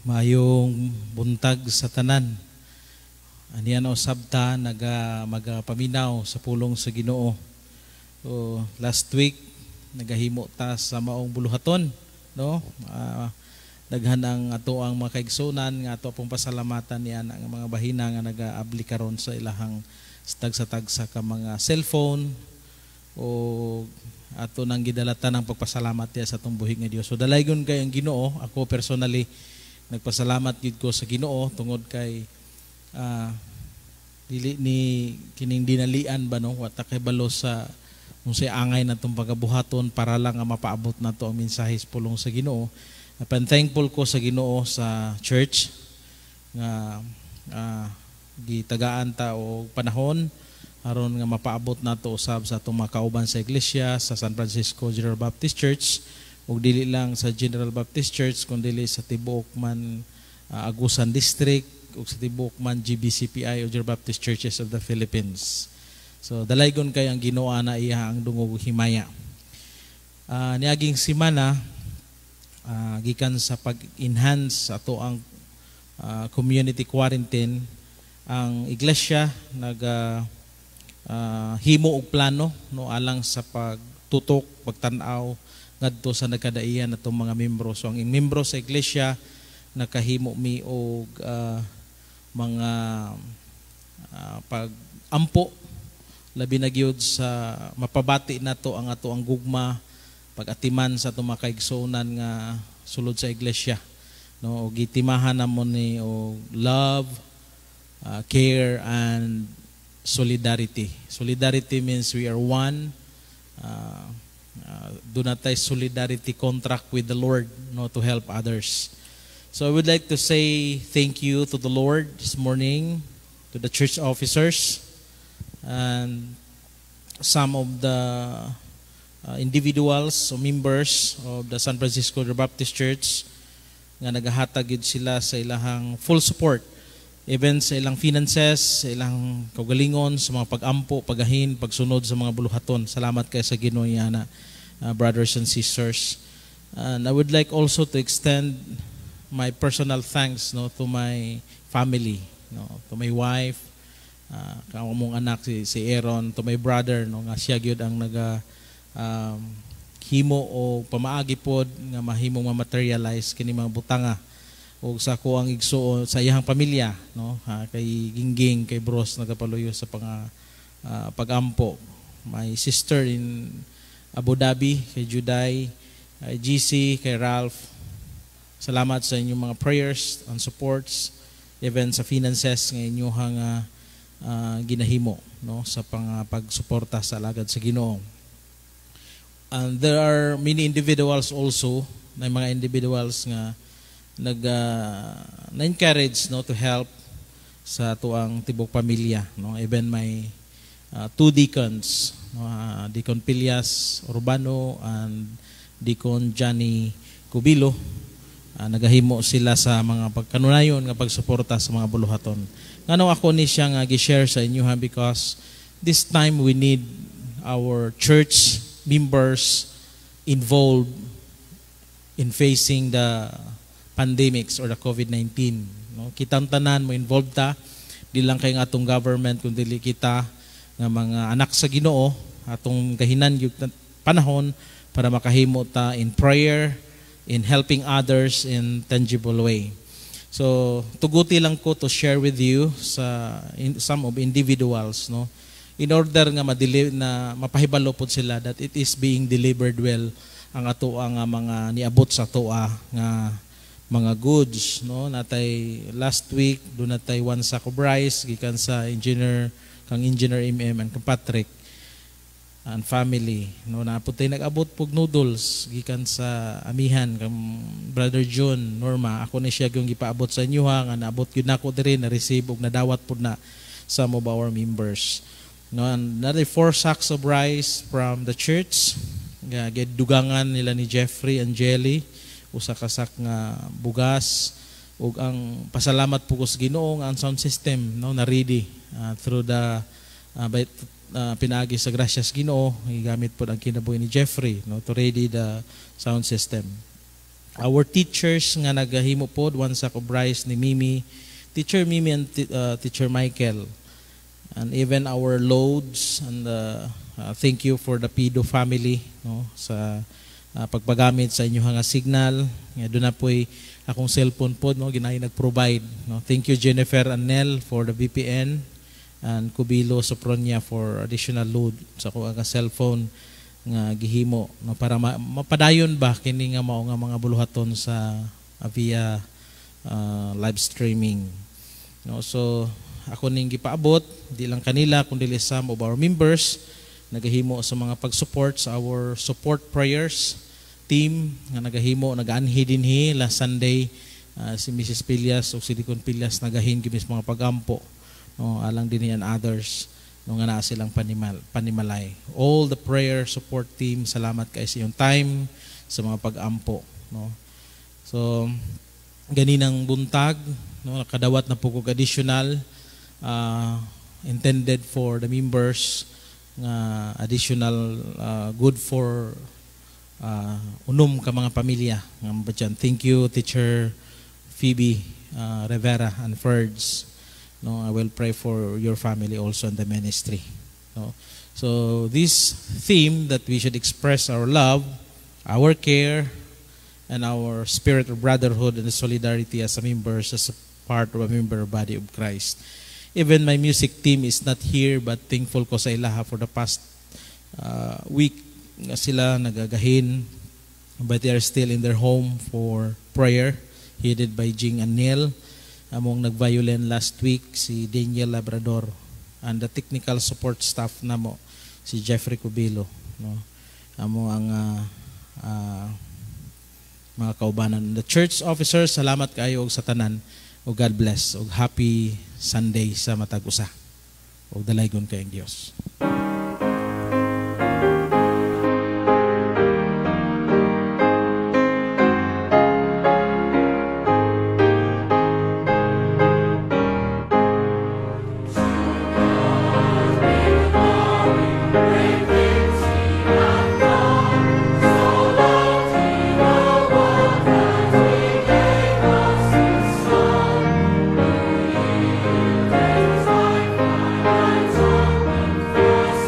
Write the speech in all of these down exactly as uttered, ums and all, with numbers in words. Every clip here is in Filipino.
Mayong buntag sa tanan. Aniyan o sabta naga magapaminaw sa pulong sa Ginoo. So, last week nagahimo ta sa maong buluhaton, no? Uh, daghan ang ato ang mga kaigsunan nga ato pong pasalamatan niya ang mga bahina nga nagaabli karon sa ilahang tagsa-tagsa ka mga cellphone o ato nang gidalatan ng pagpasalamat niya sa atong buhig nga Dios. So dalaygon kay ang Ginoo. Ako personally nagpasalamat gid ko sa Ginoo tungod kay uh, dili ni kining dinalian ba no wata kay balo sa unsay angay natong pagabuhaton para lang nga mapaabot nato ang mensahe sa pulong sa Ginoo. Apan thankful ko sa Ginoo sa church nga uh, gitagaan ta og panahon aron nga mapaabot nato usab sa atong mga kauban sa iglesia sa San Francisco General Baptist Church ug dili lang sa General Baptist Church kundi sa tibuok man uh, Agusan District ug sa tibuok man G B C P I o General Baptist Churches of the Philippines. So dalaygon kay ang Ginoo na iya ang dungog himaya. Uh, niaging semana uh, gikan sa pag-enhance ato ang uh, community quarantine, ang iglesia nag uh, uh, himo og plano no alang sa pagtutok, pagtan-aw ngadto sa nagkadaihan natong mga membro. So ang membro sa iglesia nakahimo mi og uh, mga uh, pag-ampo labi na gyud sa mapabati nato ang ato ang gugma pag-atiman sa atong mga kaigsuonan nga sulod sa iglesia no og gitimahan namon ni og love, uh, care and solidarity. Solidarity means we are one. Uh, uh, do not tay solidarity contract with the Lord no to help others. So I would like to say thank you to the Lord this morning, to the church officers and some of the uh, individuals or members of the San Francisco Baptist Church nga nagahatag gid sila sa ilahang full support even sa ilang finances, sa ilang kaugalingon, sa mga pag-ampo, pagahin, pagsunod sa mga buluhaton. Salamat kay sa Ginoo yana, uh, brothers and sisters. And I would like also to extend my personal thanks no to my family, no, to my wife, uh, kang mong anak si, si Aaron, to my brother no nga siya gyud ang naga um, himo o pamaagi pod nga mahimong ma-materialize kini mga butanga o sa ko ang igsuon sa iyang pamilya no ha, kay Gingging, kay Bros nagapaluyo sa pang uh, pag-ampo, my sister in Abu Dhabi, kay Juday, kay G C, kay Ralph. Salamat sa inyong mga prayers and supports even sa finances nga inyong uh, uh, ginahimo no sa pang uh, pagsuporta sa alagad sa Ginoo. And there are many individuals also na mga individuals nga nag uh, na-encourage no to help sa tuang tibok pamilya no even my uh, two deacons no, uh, Deacon Pilias Urbano and Deacon Johnny Cubilo, uh, nagahimo sila sa mga pagkanunayon nga pagsuporta sa mga buluhaton. Ngano ako ni siya nga gi-share sa inyo ha, because this time we need our church members involved in facing the pandemics or the COVID nineteen. No? Kitang tanan mo involved ta, di lang kay nga atong government kundi kita nga mga anak sa Ginoo atong kahinan yung panahon para makahimo ta in prayer, in helping others in tangible way. So tuguti lang ko to share with you sa in, some of individuals no in order nga madili na mapahibalo pod sila that it is being delivered well ang ato ang mga niabot sa toa nga mga goods no natay last week do natay one sack of rice gikan sa engineer kang engineer M M and kang Patrick and family no naputay nag-abot pug noodles gikan sa amihan kang brother John Norma. Ako ni siya gyung gipaabot sa inyo ha nga naabot gyud nako diri na receive ug nadawat pud na some of our members no and natay four sacks of rice from the church nga gidugangan nila ni Jeffrey and Jelly, usa ka sak nga bugas ug ang pasalamat po ko sa Ginoo nga ang sound system no na ready uh, through the uh, by, uh, pinaagi sa gracias Ginoo gigamit po ang kinabuhi ni Jeffrey no to ready the sound system. our teachers nga nagahimo pod one sack of rice ni Mimi, Teacher Mimi and uh, Teacher Michael, and even our loads, and uh, uh, thank you for the Pido family, no, sa uh, pagpagamit sa inyong nga signal. Nga doon na po'y akong cellphone pod, no, ginahin nag-provide, no. Thank you Jennifer and Nel for the V P N, and Kubilo Sopronia for additional load sa ko nga cellphone nga gihimo, no, para ma- mapadayon ba kini nga mao nga mga buluhaton sa uh, via uh, live streaming, no. So ako ning gipaabot di lang kanila kundi some of our members nagahimo sa mga pag-support sa our support prayers team nga nagahimo nag-anhi dinhi last Sunday. Uh, si Missus Pillas o si Deacon Pillas nagahin gimis mga pagampo, no, alang dinhi and others, no, nga naa silang panimal, panimalay. All the prayer support team, salamat kay sa iyong time sa mga pag-ampo, no. So ganinang buntag, no, nakadawat na po kog additional uh, intended for the members nga additional uh, good for uh, unom ka mga pamilya nga badyan. Thank you Teacher Phoebe uh, Rivera and Ferds. No, I will pray for your family also in the ministry. No? So this theme that we should express our love, our care, and our spirit of brotherhood and solidarity as a members, as a part of a member body of Christ. Even my music team is not here, but thankful ko sa ilaha for the past uh, week nga sila nagagahin, but they are still in their home for prayer, headed by Jing and Neil. Among nag-violin last week si Daniel Labrador, and the technical support staff namo si Jeffrey Cubilo, no. Amo ang uh, uh, mga kaubanan, the church officers, salamat kayo og sa tanan, o God bless, og happy Sunday sa matag usa, og dalaygon kayong Dios. Sacrifice.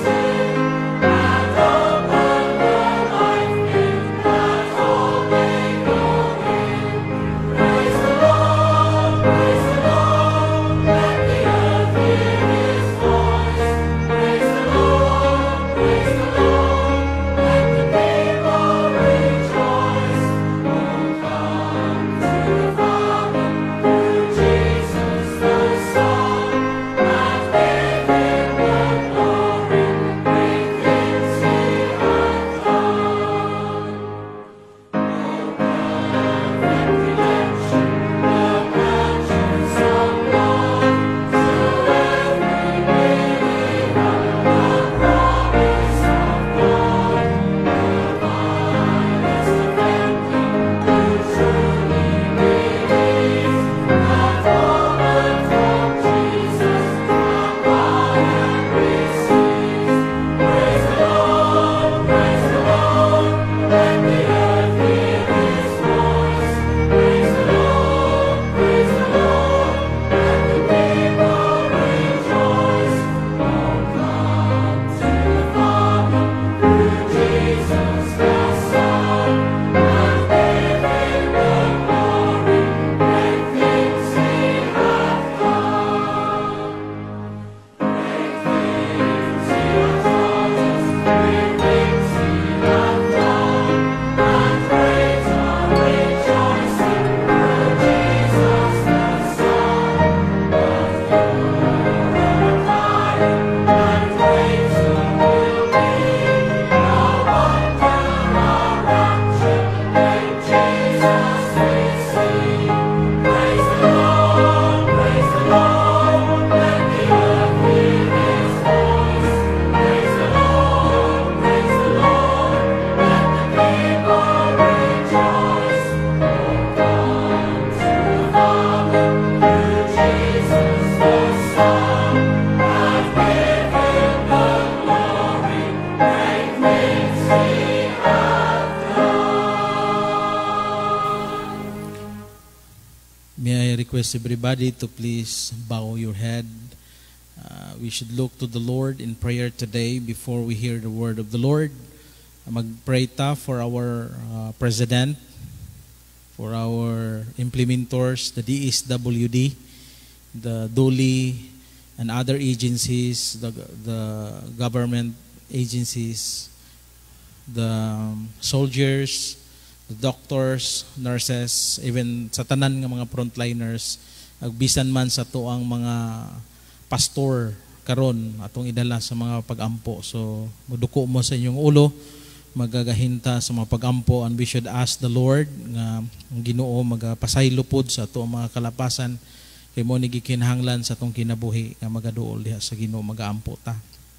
request everybody to please bow your head. Uh, we should look to the Lord in prayer today before we hear the word of the Lord. Mag-pray ta for our uh, President, for our implementors, the D S W D, the D O L I, and other agencies, the, the government agencies, the um, soldiers, the doctors, nurses, even sa tanan nga mga frontliners, agbisan man sa tuang mga pastor karon atong idala sa mga pagampo. So muduko mo sa inyong ulo, magagahinta sa mga pagampo, and we should ask the Lord nga ang Ginoo magapasaylo pod sa ato mga kalapasan kay mo ni gikinahanglan sa atong kinabuhi nga magaduol diha sa Ginoo, magaampo ta.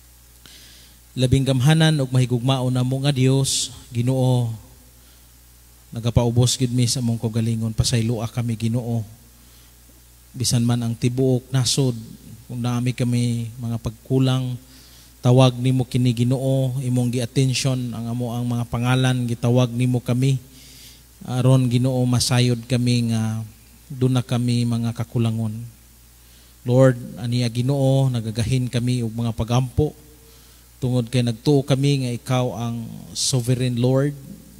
Labing gamhanan ug mahigugmao na mo nga Dios, Ginoo, nagapaubos gid mi sa among kaugalingon, pasayloa kami Ginoo. Bisan man ang tibuok nasod, kung naami kami mga pagkulang, tawag nimo kini Ginoo, imong gi-attention ang amo ang mga pangalan, gitawag nimo kami. Aron Ginoo masayod kami nga doon na kami mga kakulangon. Lord, aniya Ginoo, nagagahin kami og mga pagampo. Tungod kay nagtuo kami nga ikaw ang sovereign Lord.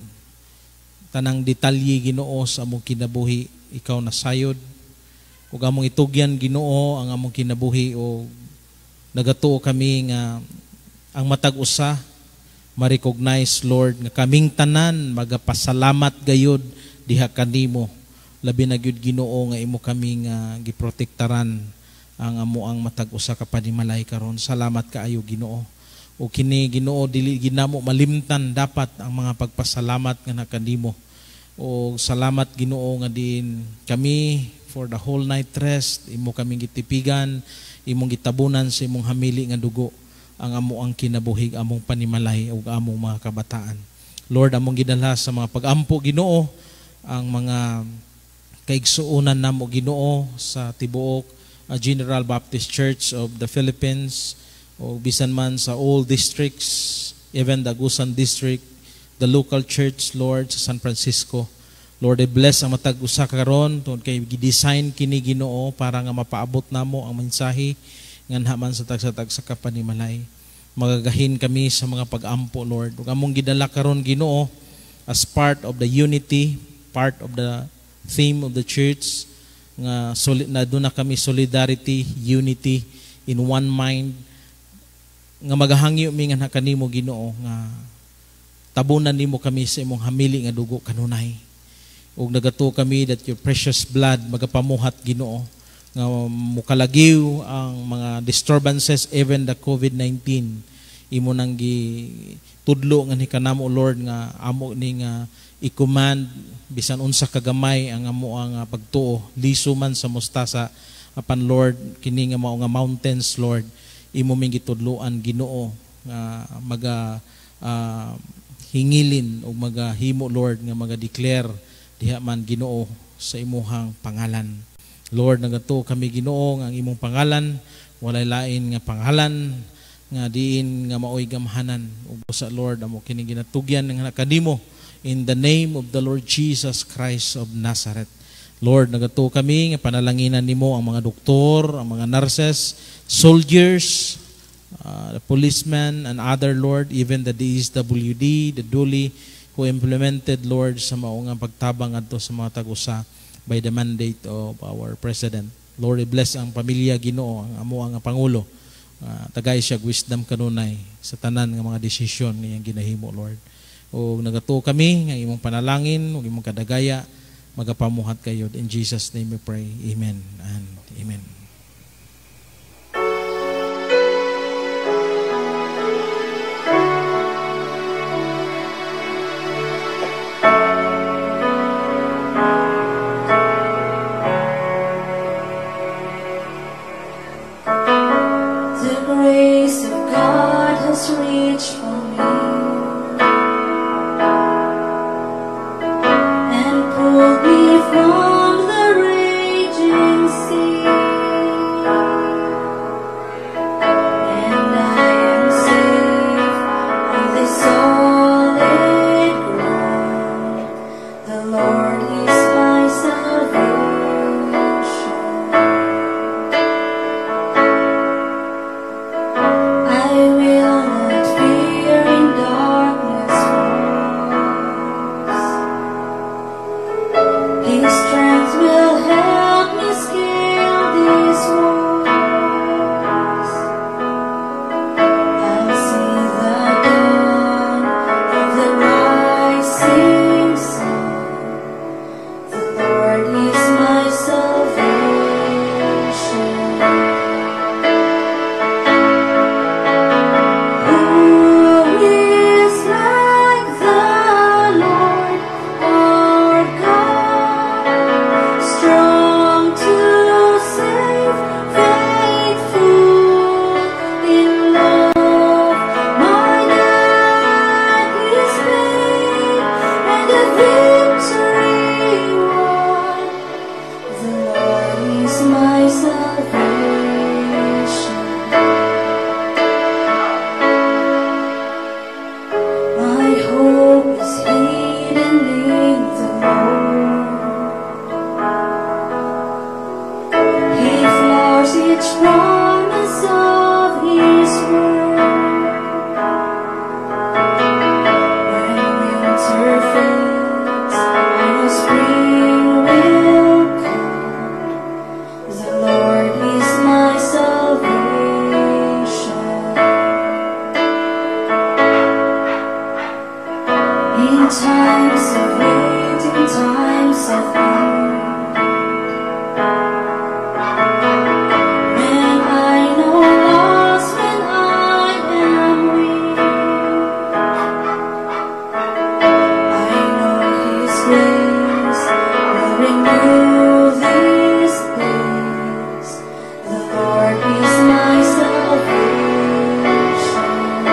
Tanang detalye Ginoo sa among kinabuhi, ikaw nasayod. Ug among itugyan Ginoo ang among kinabuhi, o nagatuo kami nga ang matag usa ma-recognize Lord nga kaming tanan magapasalamat gayud diha kanimo. Labi na gyud Ginoo nga imo kami nga giprotektaran ang amo ang matag usa ka panimalay karon. Salamat kaayo Ginoo. O kini Ginoo dili ginamo malimtan dapat ang mga pagpasalamat nga nakanimo. O salamat Ginoo nga din kami for the whole night rest, imo kaming gitipigan, imong gitabunan sa imong hamili nga dugo ang amo ang kinabuhig, among panimalay ug among mga kabataan. Lord, among gidala sa mga pagampo Ginoo ang mga kaigsuonan namo Ginoo sa tibuok uh, General Baptist Church of the Philippines, o bisan man sa all districts, even the Agusan District, the local church, Lord, sa San Francisco. Lord, I bless ang matag usa karon tungod kay gi-design kini Ginoo para nga mapaabot namo ang mensahe nganha man sa tagsa-tagsa ka panimalay. Magagahin kami sa mga pagampo, Lord. Ug among gidala karon Ginoo as part of the unity, part of the theme of the church nga solid na doon na kami solidarity, unity in one mind, nga magahangyo mi nga kanimo Ginoo nga tabunan nimo kami sa imong hamili nga dugo kanunay. Ug nagato kami that your precious blood magapamuhat Ginoo nga mukalagiw ang mga disturbances, even the COVID nineteen. Imo nang gitudlo nga ni kanamo Lord nga amo ni nga i-command bisan unsa kagamay ang amo ang pagtuo, liso man sa mustasa apan Lord kini nga mao nga mountains Lord, imo ming gitudloan Ginoo nga maga uh, hingilin o magahimo Lord nga maga-declare diha man Ginoo sa imuhang pangalan. Lord, nagato kami Ginoo nga ang imong pangalan walay lain nga pangalan nga diin nga maoy gamhanan. Ug sa Lord amo kini ginatugyan nga kanimo in the name of the Lord Jesus Christ of Nazareth. Lord, nagato kami nga panalanginan nimo ang mga doktor, ang mga nurses, soldiers, uh, the policemen and other Lord, even the D S W D, the D O L I, who implemented Lord sa maungang pagtabang adto sa mga tagusa by the mandate of our President. Lord, i-bless ang pamilya Ginoo, ang amo ang Pangulo. Uh, tagay siya wisdom kanunay sa tanan nga mga desisyon nga ginahimo Lord. O nagato kami nga imong panalangin ug imong kadagaya magapamuhat kayo. In Jesus' name we pray. Amen and amen. Reach for me and pull me from the raging sea, and I am safe on this solid ground. The Lord is my salvation. victory won. The Lord is my salvation. My hope is hidden in the Lord. He floors each promise of His word. When winter fades and spring will come, the Lord is my salvation. In times of waiting, times of need, when I know lost, when I am weak, I know His grace will renew this place. The Lord is my salvation.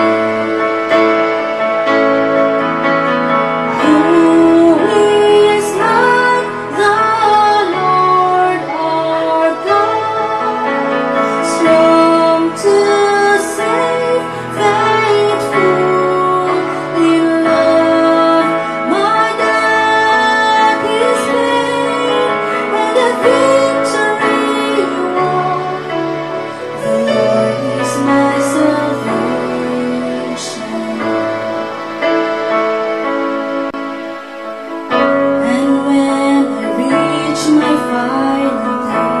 Who is like the Lord our God, strong to save, faithful in love? My God is made, and the victory won. The Lord is my salvation. And when I reach my final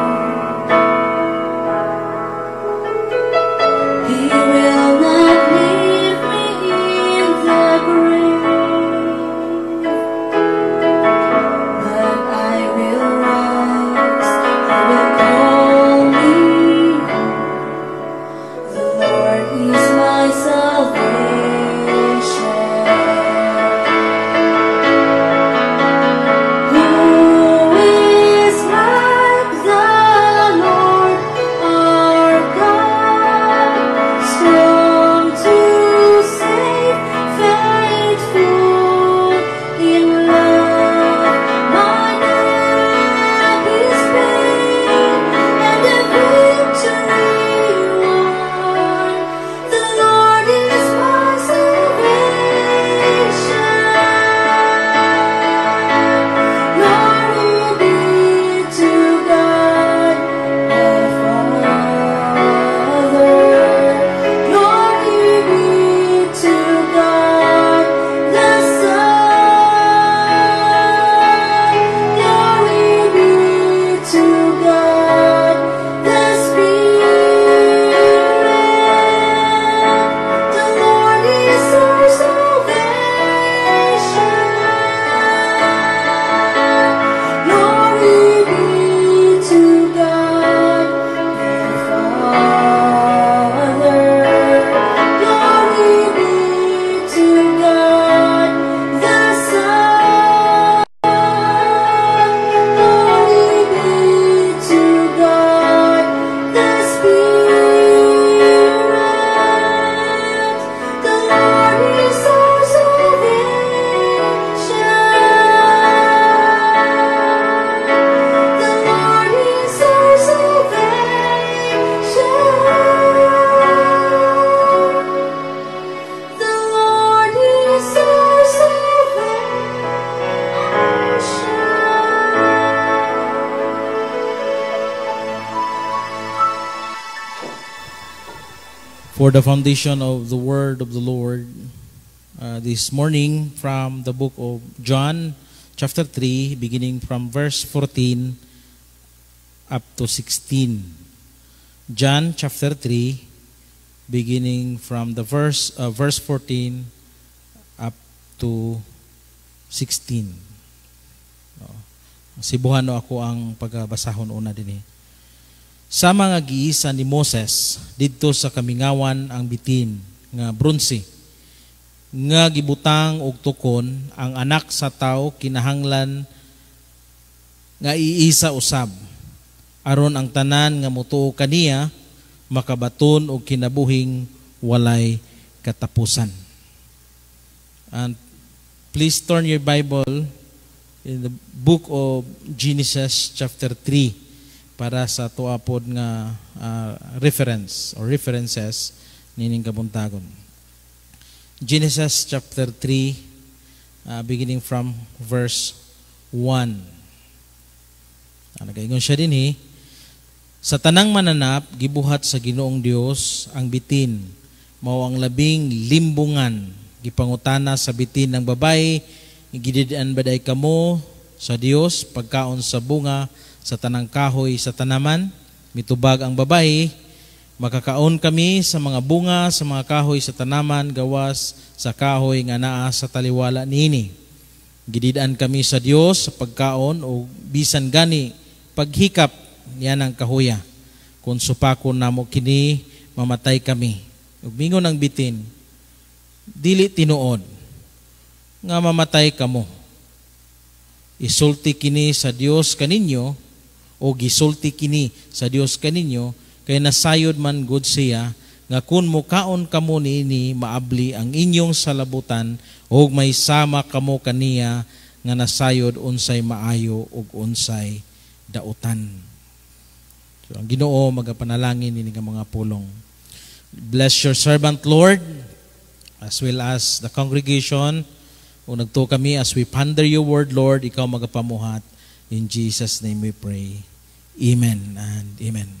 day, He will not leave me in the grave, but I will rise. He will call me home. The Lord is my salvation. Who is like the Lord our God, strong to save, faithful in love? My God is made, and the victory won. The Lord is my salvation. Glory be to God the Father. Glory be to God the Son. Glory be to God the Spirit. The Lord is our salvation. Glory be to God the Father. Glory be to God the Son. Glory be to God the Spirit. The Lord is our salvation. The Lord is our salvation. The Lord is our salvation. For the foundation of the word of the Lord, uh, this morning from the book of John, chapter three, beginning from verse fourteen up to sixteen. John chapter three, beginning from the verse uh, verse fourteen up to sixteen. Oh. Sibuhan no ako ang pagbasahon una dinhi. Sa mga giisa ni Moses didto sa kamingawan ang bitin nga bronze nga gibutang og tukon ang anak sa tao kinahanglan nga iisa usab aron ang tanan nga motuo kaniya makabaton og kinabuhing walay katapusan. And Please turn your Bible in the book of Genesis chapter three para sa tuapod nga uh, reference or references nining kabuntagon. Genesis chapter three, uh, beginning from verse one. Nagaingon siya din eh. Sa tanang mananap, gibuhat sa Ginoong Dios ang bitin, mao ang labing limbungan, gipangutana sa bitin ng babae, gididian baday kamo sa Dios, pagkaon sa bunga, sa tanang kahoy, sa tanaman, mitubag ang babae, makakaon kami sa mga bunga, sa mga kahoy, sa tanaman, gawas sa kahoy nga naa sa taliwala niini. Gididian kami sa Dios sa pagkaon o bisan gani paghikap niya ng kahoya. Kung supako namo kini, mamatay kami. Ug mingon ang bitin, dili tinuod nga mamatay kamo. Isulti kini sa Dios kaninyo o gisulti kini sa Dios kaninyo kay nasayod man gud siya nga kun mukaon kamo niini maabli ang inyong salabutan ug may sama kamo kaniya nga nasayod unsay maayo ug unsay dautan. So ang Ginoo magapanalangin ini nga mga pulong. Bless your servant, Lord, as well as the congregation. O nagto kami as we ponder your word, Lord, ikaw magapamuhat. In Jesus' name we pray. Amen and amen.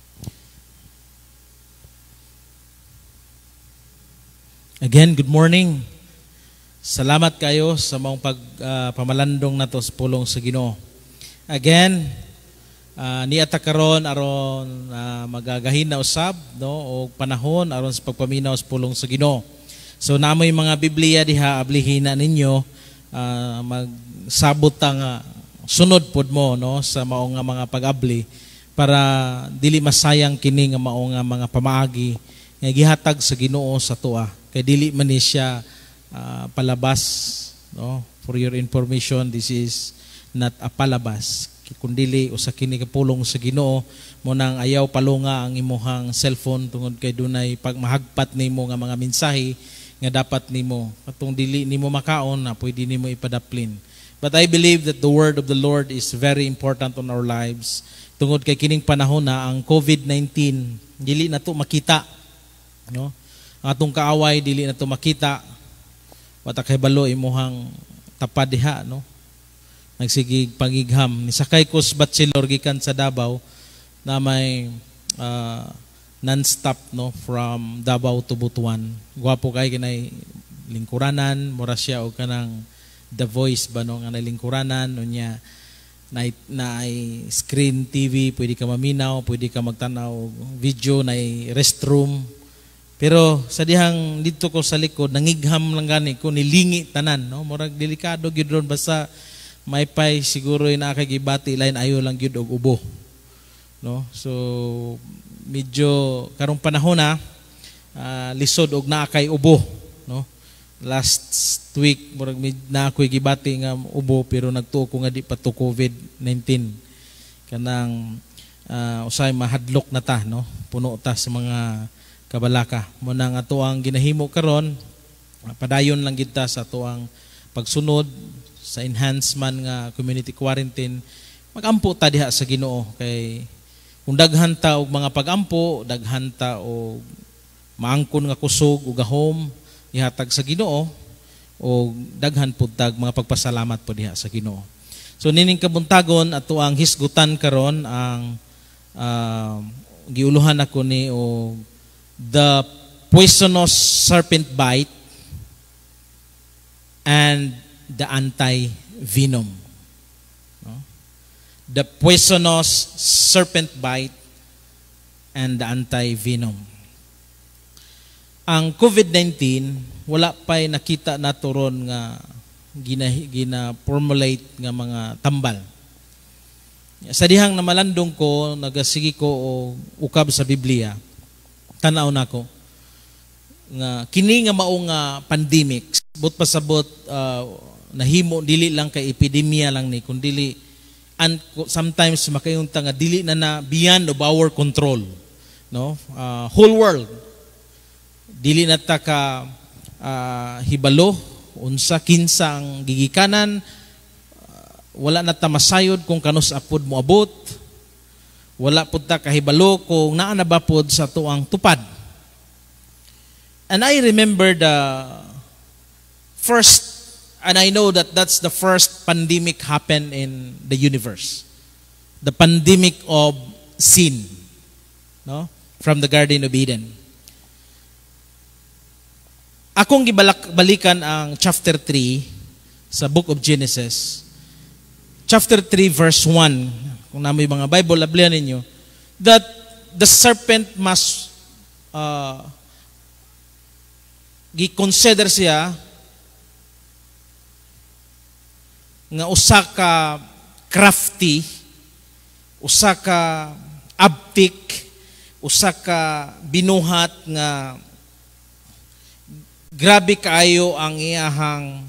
Again, good morning. Salamat kayo sa mga pag, uh, pamalandong na to sa pulong sa Ginoo. Again, uh, niata karon aron uh, magagahin na usab no o panahon aron sa pagpaminaw sa pulong sa Ginoo. So namoy mga Biblia diha ablihin na ninyo uh, magsabot ang uh, sunod pod mo no sa mao nga mga pag-abli para dili masayang kini nga mao nga mga pamaagi nga gihatag sa Ginoo sa tuwa kay dili man ni siya uh, palabas no. For your information, this is not a palabas kundili usa kini kapulong sa Ginoo mo nang ayaw palunga ang imuhang cellphone tungod kay dunay pagmahagpat nimo nga mga mensahe nga dapat nimo katong dili nimo makaon na pwede nimo ipadaplin. But I believe that the word of the Lord is very important on our lives tungod kay kining panahon na ang COVID nineteen dili na to makita no. Ang atong kaaway dili na to makita wata kay balo imuhang tapad diha no. Nagsigig pangigham ni sakay ko sa bachelor gikan sa Davao na may uh, non-stop no from Davao to Butuan. Gwapo kay kinay lingkuranan, mura siya o kanang The Voice ba no nga lingkuranan unya na na screen T V, pwede ka maminaw, pwede ka magtanaw video na restroom. Pero sa dihang dito ko sa likod nangigham lang gani ko nilingi tanan no, murag delikado gyud ron basta may pay siguro ina kay gibati lain ayo lang gyud og ubo. No? So medyo karong panahon na uh, lisod og naa kay ubo, no? Last week murag na ako'y gibati nga ubo pero nagtuo ko nga di pa to COVID nineteen. Kanang uh, usay mahadlok na ta, no? Puno ta sa mga kabalaka. Mo nang ato ang ginahimo karon, padayon lang gid ta sa ato ang pagsunod sa enhancement nga community quarantine. Magampo ta diha sa Ginoo kay kung daghan ta og mga pagampo, daghan ta og maangkon nga kusog ug gahom ihatag sa Ginoo o daghan pud tag mga pagpasalamat po diha sa Ginoo. So nining kabuntagon ato ang hisgutan karon ang uh, giuluhan ako ni o the poisonous serpent bite and the anti-venom. No? The poisonous serpent bite and the anti-venom. Ang COVID nineteen, wala pa'y nakita na turon nga gina, gina-formulate nga mga tambal. Sa dihang namalandong ko, nagasigi ko o ukab sa Biblia, tanaw na ko, nga kini nga mao nga pandemic, but pasabot uh, nahimo dili lang kay epidemya lang ni kundi and sometimes makayunta nga dili na na beyond of our control, no? Uh, whole world dili na ta ka uh, hibalo unsa kinsa ang gigikanan, uh, wala na ta masayod kung kanus apod mo abot, wala pud ta kahibalo kung naa na ba pod sa tuang tupad. And I remember the first, and I know that that's the first pandemic happened in the universe. The pandemic of sin, no? From the Garden of Eden. Akong gibalak-balikan ang chapter three sa Book of Genesis. Chapter three verse one. Kung namoy mga Bible, ablihan ninyo, that the serpent must uh, gi-consider siya nga usa ka crafty, usa ka abtik, usa ka binuhat nga grabe kaayo ang iyahang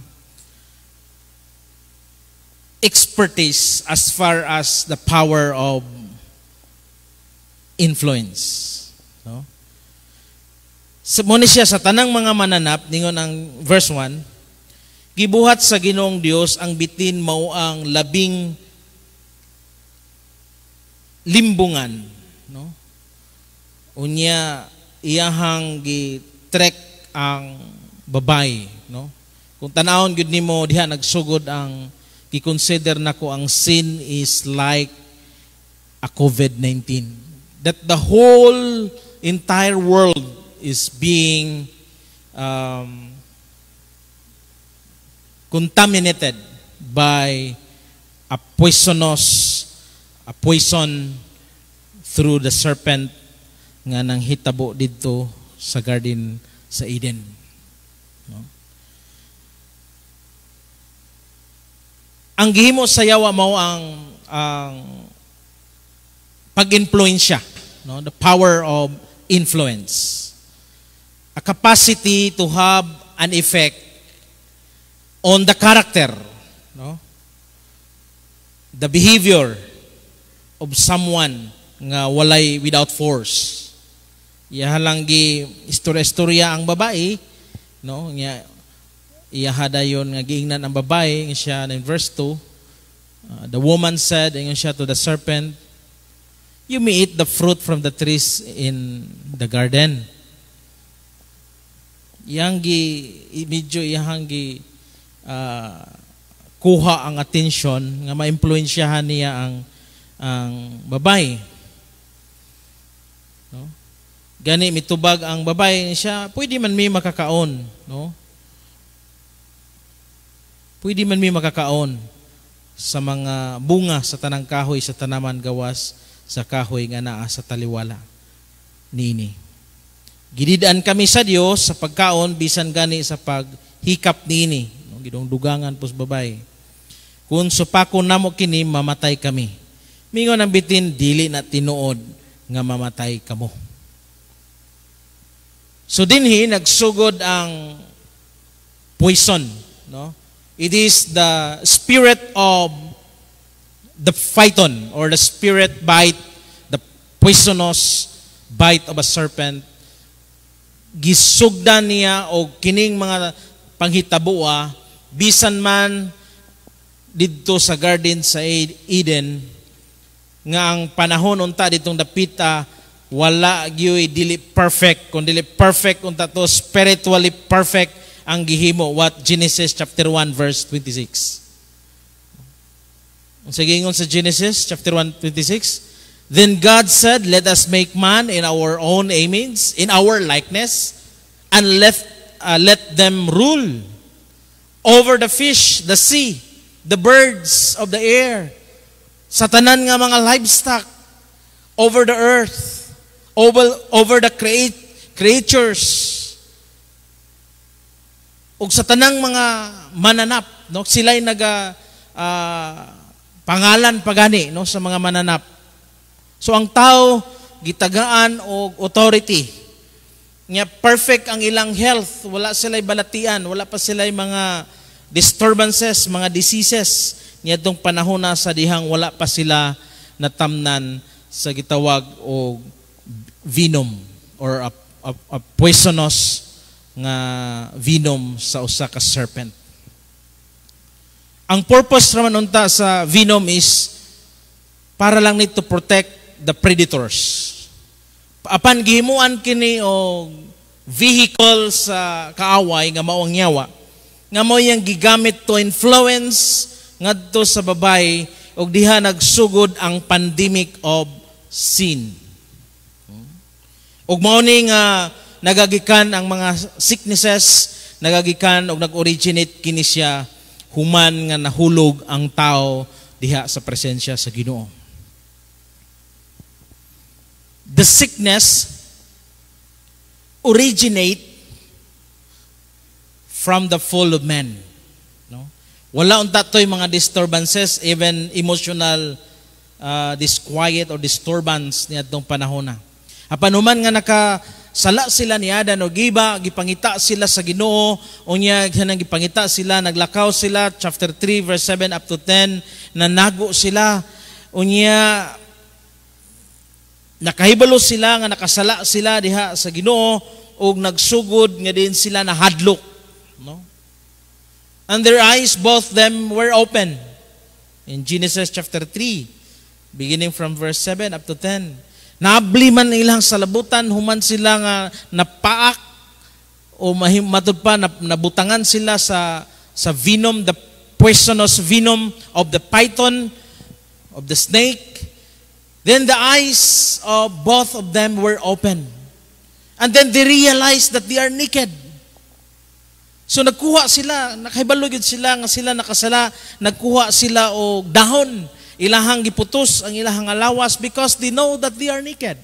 expertise as far as the power of influence. No? So, muna siya sa tanang mga mananap, ningon ang verse one, gibuhat sa Ginoong Dios ang bitin mao ang labing limbungan, no? Unya iyahang gi-trek ang babay, no? Kung tanawon gyud nimo diha nagsugod ang gi-consider nako ang sin is like a COVID nineteen. That the whole entire world is being um, contaminated by a poisonous, a poison through the serpent nga nang hitabo dito sa garden sa Eden. No? Ang gihimo sa yawa mao ang ang pag-influensya, no? The power of influence. A capacity to have an effect on the character, no? The behavior of someone nga walay without force. Iya lang gi istorya-istorya ang babae, no? Nya iya hadayon nga giingnan ang babae siya in verse two. Uh, the woman said ingon siya to the serpent, "You may eat the fruit from the trees in the garden." Yang gi medyo iyang gi uh, kuha ang attention nga ma-impluwensyahan niya ang ang babae. No? Gani mitubag ang babae siya, pwede man mi makakaon, no? Pwede man mi makakaon sa mga bunga sa tanang kahoy sa tanaman gawas sa kahoy nga naa sa taliwala nini. Gididaan kami sa Dios sa pagkaon bisan gani sa paghikap nini, no? Gidong dugangan pus babay. Kung supako namo kini mamatay kami. Mingon ang bitin dili na tinuod nga mamatay kamo. So dinhi nagsugod ang poison, no? It is the spirit of the phyton or the spirit bite, the poisonous bite of a serpent. Gisugdan niya o kining mga panghitaboa bisan man didto sa garden sa Eden nga ang panahon unta ditong dapita wala gyud dili perfect kun dili perfect unta to spiritually perfect ang gihimo what Genesis chapter one verse twenty-six. Unsa gingon sa Genesis chapter one twenty-six? Then God said, "Let us make man in our own image, in our likeness, and let uh, let them rule over the fish, the sea, the birds of the air, sa tanan nga mga livestock, over the earth, over over the create, creatures, ug sa tanang mga mananap, no? Sila'y naga uh, pangalan pagani, no, sa mga mananap. So ang tao gitagaan og authority. Nya perfect ang ilang health, wala sila'y balatian, wala pa sila'y mga disturbances, mga diseases. Nya tong panahon na sa dihang wala pa sila natamnan sa gitawag og venom or a, a, a poisonous nga venom sa usa ka serpent. Ang purpose naman unta sa venom is para lang nito protect the predators. Apan gihimuan kini o vehicle sa kaaway nga mao ang yawa, nga mao yang gigamit to influence ngadto sa babay og diha nagsugod ang pandemic of sin. Og mao ni nga nagagikan ang mga sicknesses, nagagikan og nag-originate kini siya human nga nahulog ang tao diha sa presensya sa Ginoo. The sickness originate from the fall of man. No? Wala unta toy mga disturbances, even emotional uh, disquiet or disturbance niadtong panahon na. Apan human nga nakasala sila ni Adan o giba, gipangita sila sa Ginoo, unya kanang gipangita sila, naglakaw sila, chapter three verse seven up to ten, nanago sila, unya nakahibalo sila nga nakasala sila diha sa Ginoo ug nagsugod nga din sila na hadlok, no? And their eyes, both them were open. In Genesis chapter three, beginning from verse seven up to ten. Naabli man ilang salabutan, human sila nga napaak o matud pa nabutangan sila sa sa venom, the poisonous venom of the python, of the snake. Then the eyes of both of them were open. And then they realized that they are naked. So nagkuha sila, nakahibalugid sila nga sila nakasala, nagkuha sila o dahon, ilahang giputos ang ilahang alawas because they know that they are naked.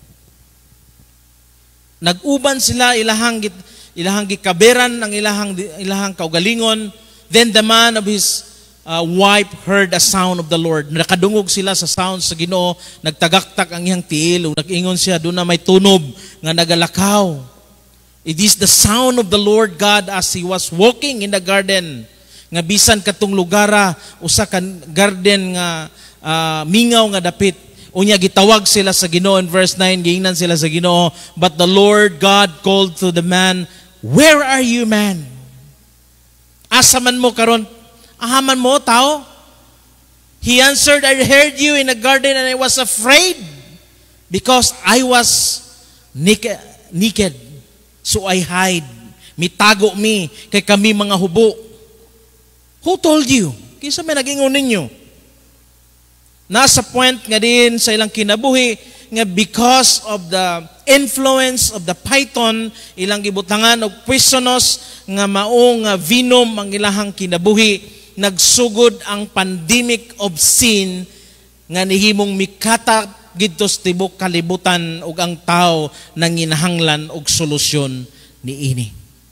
Nag-uban sila, ilahang ilahang gikaberan ang ilahang ilahang kaugalingon. Then the man of his uh, wife heard a sound of the Lord. Nakadungog sila sa sound sa Ginoo, nagtagaktak ang iyang tiil, ug nag-ingon siya, doon na may tunob nga nagalakaw. It is the sound of the Lord God as he was walking in the garden. Nga bisan katong lugara, usa ka garden nga uh, mingaw nga dapit. Unya gitawag sila sa Ginoo in verse nine, giingnan sila sa Ginoo, but the Lord God called to the man, "Where are you, man?" Asa man mo karon? Ahaman mo tao? He answered, "I heard you in the garden and I was afraid because I was naked, naked. So I hide. Mitago mi kay kami mga hubo." Who told you? Kinsa may nag-ingon ninyo? Nasa point nga din sa ilang kinabuhi nga because of the influence of the python, ilang gibutangan og poisonous nga mao nga venom ang ilahang kinabuhi, nagsugod ang pandemic of sin nga nihimong mikata gidto sa tibok kalibutan ug ang tao nanginahanglan og solusyon niini.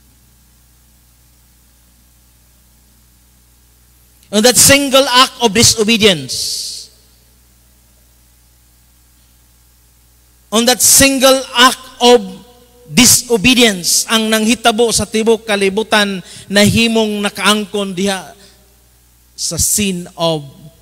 On that single act of disobedience, on that single act of disobedience, ang nanghitabo sa tibok kalibutan na himong nakaangkon diha sa sin of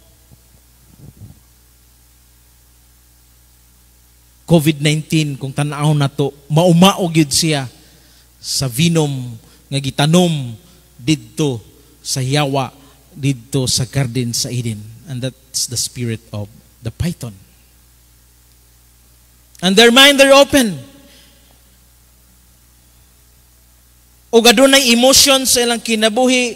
COVID nineteen. Kung tanaw na to, maumao gyud siya sa venom nga gitanom didto sa yawa, didto sa garden sa Eden. And that's the spirit of the python. And their mind are open. O adunay emotion sa ilang kinabuhi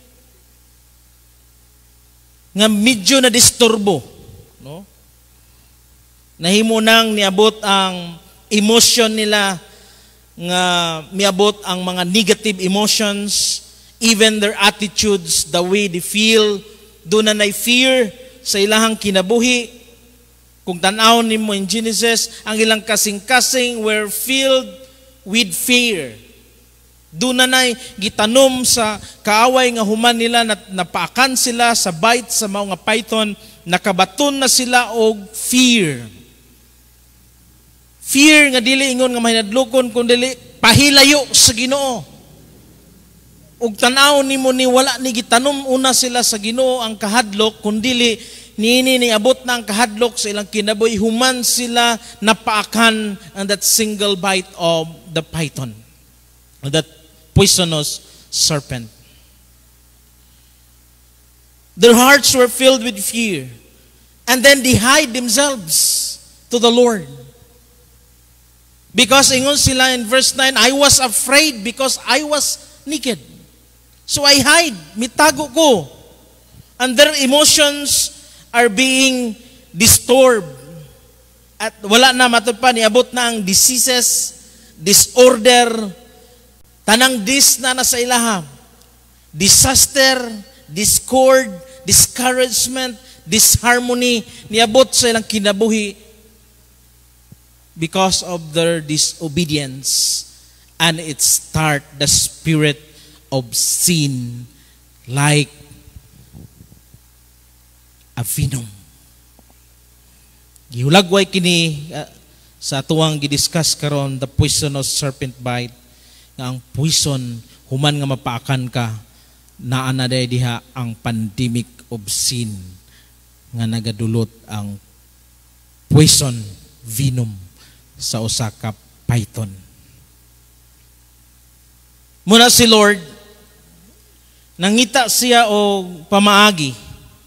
nga medyo na disturbo, no? Nahimo nang niabot ang emotion nila nga miabot ang mga negative emotions, even their attitudes, the way they feel, doon na nay fear sa ilahang kinabuhi. Kung tanaw nimo in Genesis, ang ilang kasing-kasing were filled with fear. Doon na nay gitanom sa kaaway nga human nila, na napaakan sila sa bite sa mga python, nakabaton na sila og fear. Fear nga dili ingon nga mahinadlokon, kundi pahilayo sa Ginoo. Ug tanaw nimo ni wala ni gitanom una sila sa Ginoo ang kahadlok, kundi niini ni abot na ang kahadlok sa ilang kinabuhi, human sila napaakan and that single bite of the python. that poisonous serpent. Their hearts were filled with fear. And then they hide themselves to the Lord. Because ingon sila in verse nine, I was afraid because I was naked. So I hide, mitago ko. And their emotions are being disturbed. At wala na matod pa, niabot na ang diseases, disorder, tanang dis na nasa ilaha. Disaster, discord, discouragement, disharmony, niabot sa ilang kinabuhi because of their disobedience. And it start the spirit of sin like a venom. Gihulagway kini uh, sa tuwang gidiscuss karon, the poisonous serpent bite, nga ang poison human nga mapaakan ka, naa na day diha ang pandemic of sin nga nagadulot ang poison venom sa usa ka python. Muna si Lord nangita siya og pamaagi.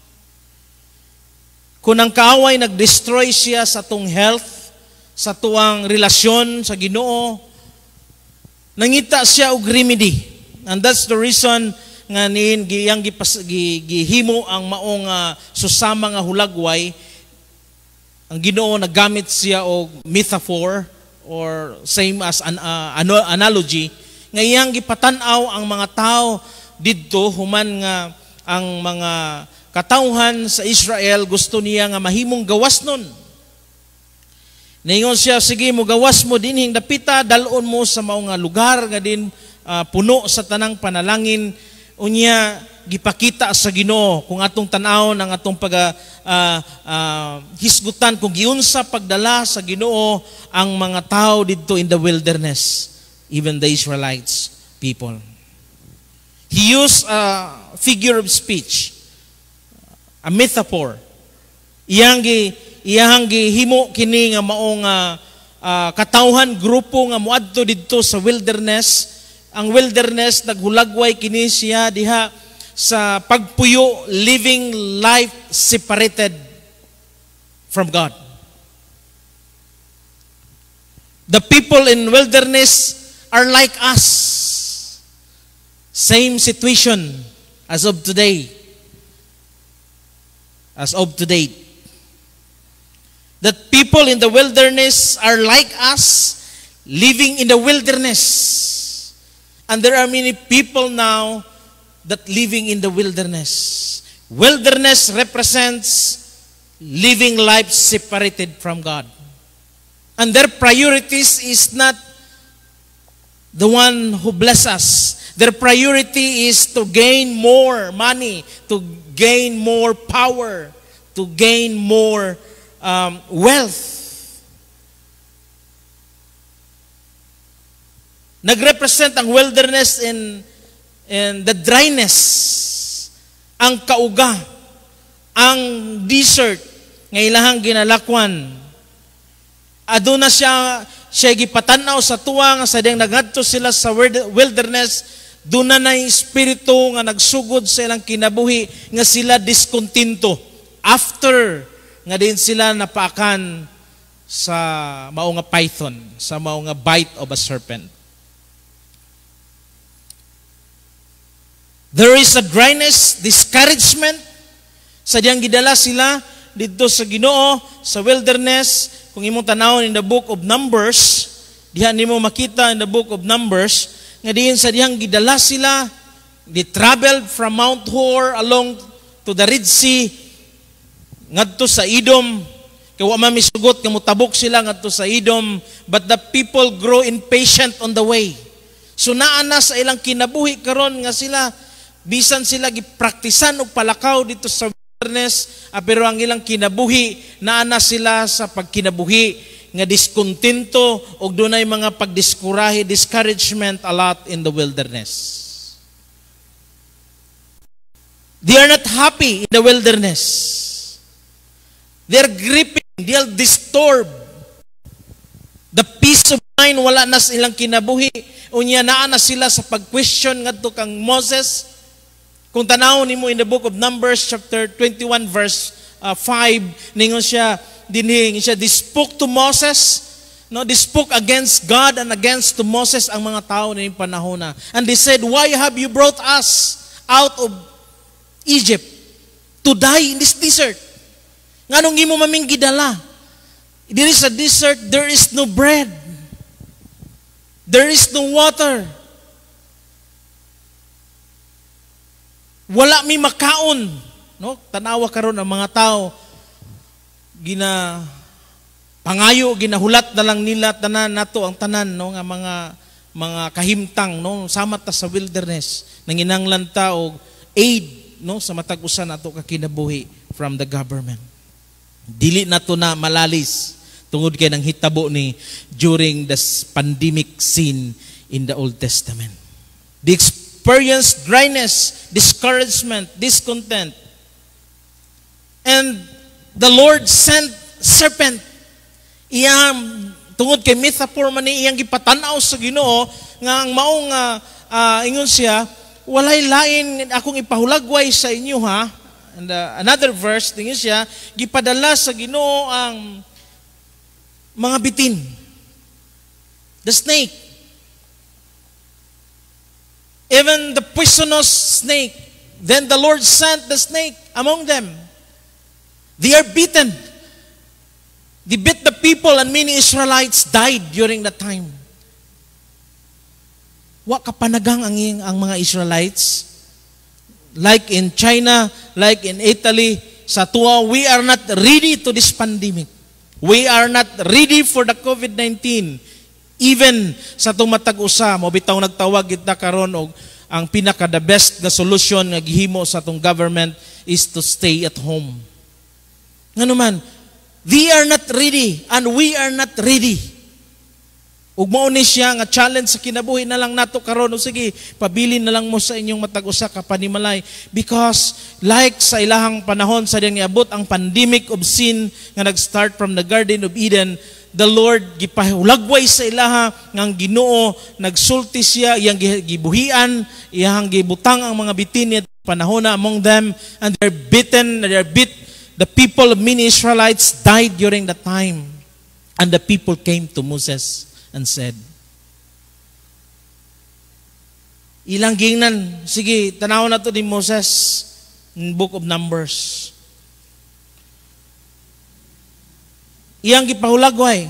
Kung ang kaaway nag-destroy siya sa tong health, sa tuwang relasyon sa Ginoo, nangita siya og remedy. And that's the reason nga niin giyang gihimo ang maong uh, susama nga hulagway. Ang Ginoo nagamit siya og metaphor or same as an uh, analogy nga iyang gipatan-aw ang mga tao didto human nga ang mga katawhan sa Israel gusto niya nga mahimong gawas nun. Ningon siya, sige mo gawas mo dinhing dapita, dalon mo sa mao nga lugar nga din uh, puno sa tanang panalangin. Unya gipakita sa Ginoo kung atong tan-awon ang atong pag uh, uh, hisgutan kung giunsa pagdala sa Ginoo ang mga tao didto in the wilderness, even the Israelites people. He used a figure of speech, a metaphor. Iyang gi iyang gihimo kini nga maong uh, uh, katawhan grupo nga moadto didto sa wilderness. Ang wilderness naghulagway kini siya diha sa pagpuyo, living life separated from God. The people in wilderness are like us. Same situation as of today. As of today. That people in the wilderness are like us, living in the wilderness. And there are many people now that living in the wilderness. Wilderness represents living life separated from God. And their priorities is not the one who bless us. Their priority is to gain more money, to gain more power, to gain more um, wealth. Nagrepresent ang wilderness in, in the dryness, ang kauga, ang desert, nga ilahang ginalakwan. Aduna siya, siya gipatanaw sa tuwa nga sa diyang nagadto sila sa wilderness, doon na na yung espiritu nga nagsugod sa ilang kinabuhi nga sila diskontinto after nga din sila napaakan sa mao nga python, sa mao nga bite of a serpent. There is a dryness, discouragement sa diyang gidala sila dito sa Ginoo sa wilderness. Kung imong tanawon in the book of Numbers, diha nimo makita in the book of Numbers nga diin sa dihang gidala sila, they traveled from Mount Hor along to the Red Sea ngadto sa Edom. Kay wa man misugot nga motabok sila ngadto sa Edom, but the people grow impatient on the way. So naa na sa ilang kinabuhi karon nga sila bisan sila gipraktisan og palakaw dito sa wilderness, ah, pero ang ilang kinabuhi naa na sila sa pagkinabuhi nga diskontento og dunay mga pagdiskurahi, discouragement a lot in the wilderness. They are not happy in the wilderness. They are gripping, they are disturbed. The peace of mind wala na sa ilang kinabuhi. unya naa na sila sa pag-question ngadto kang Moses. Kung tanaw nimo in the book of Numbers chapter twenty-one verse uh, five, ningon siya dinhi siya they spoke to Moses. No, they spoke against God and against to Moses ang mga tao na yung panahon na. And they said, why have you brought us out of Egypt to die in this desert? Nganong imo maming gidala? There is a desert, there is no bread. There is no water. Wala mi makaon. No, tanawa karon ang mga tao gina pangayo ginahulat na lang nila tanan nato ang tanan no nga mga mga kahimtang no samat ta sa wilderness nanginanglan ta og aid no sa matag usa nato ka kinabuhi from the government. Dili nato na malalis tungod kay nang hitabo ni during the pandemic scene in the Old Testament. They experienced dryness, discouragement, discontent. And the Lord sent serpent. Iyang tungod kay metaphor man ni iyang gipatanaw sa Ginoo nga ang maong uh, uh, ingon siya walay lain akong ipahulagway sa inyo ha. And uh, another verse tingin siya gipadala sa Ginoo ang mga bitin, the snake, even the poisonous snake. Then the Lord sent the snake among them. They are beaten. They beat the people and many Israelites died during that time. Wa kapanagang ang, ang mga Israelites. Like in China, like in Italy, sa tuwa, we are not ready to this pandemic. We are not ready for the COVID nineteen. Even sa tumatag usa, mo bitaw nagtawag kita karon og ang pinaka the best na solution nga gihimo sa atong government is to stay at home. Ngano man, they are not ready and we are not ready. Ug mao ni siya nga challenge sa kinabuhi na lang nato karon o sige pabilin na lang mo sa inyong matag usa ka panimalay because like sa ilahang panahon sa diyang iabot ang pandemic of sin nga nag-start from the Garden of Eden, the Lord gipahulagway sa ilaha ngang Ginoo nagsulti siya iyang gibuhian iyang gibutang ang mga bitin niya panahon na among them and they're beaten they're beat. The people of many Israelites died during that time. And the people came to Moses and said, ilang gingnan, sige, tanaw na to ni Moses in book of Numbers. Iyang gipahulagway.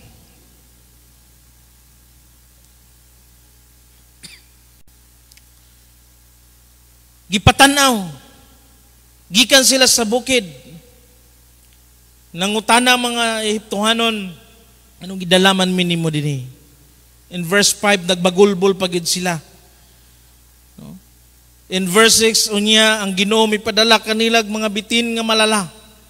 Gipatanaw. Gikan sila sa bukid. Nangutana mga Ehiptohanon, anong gidalaman minimo dinhi? In verse five, nagbagulbol pagid sila. No? In verse six, unya, ang Ginoo mipadala kanilag mga bitin nga malala.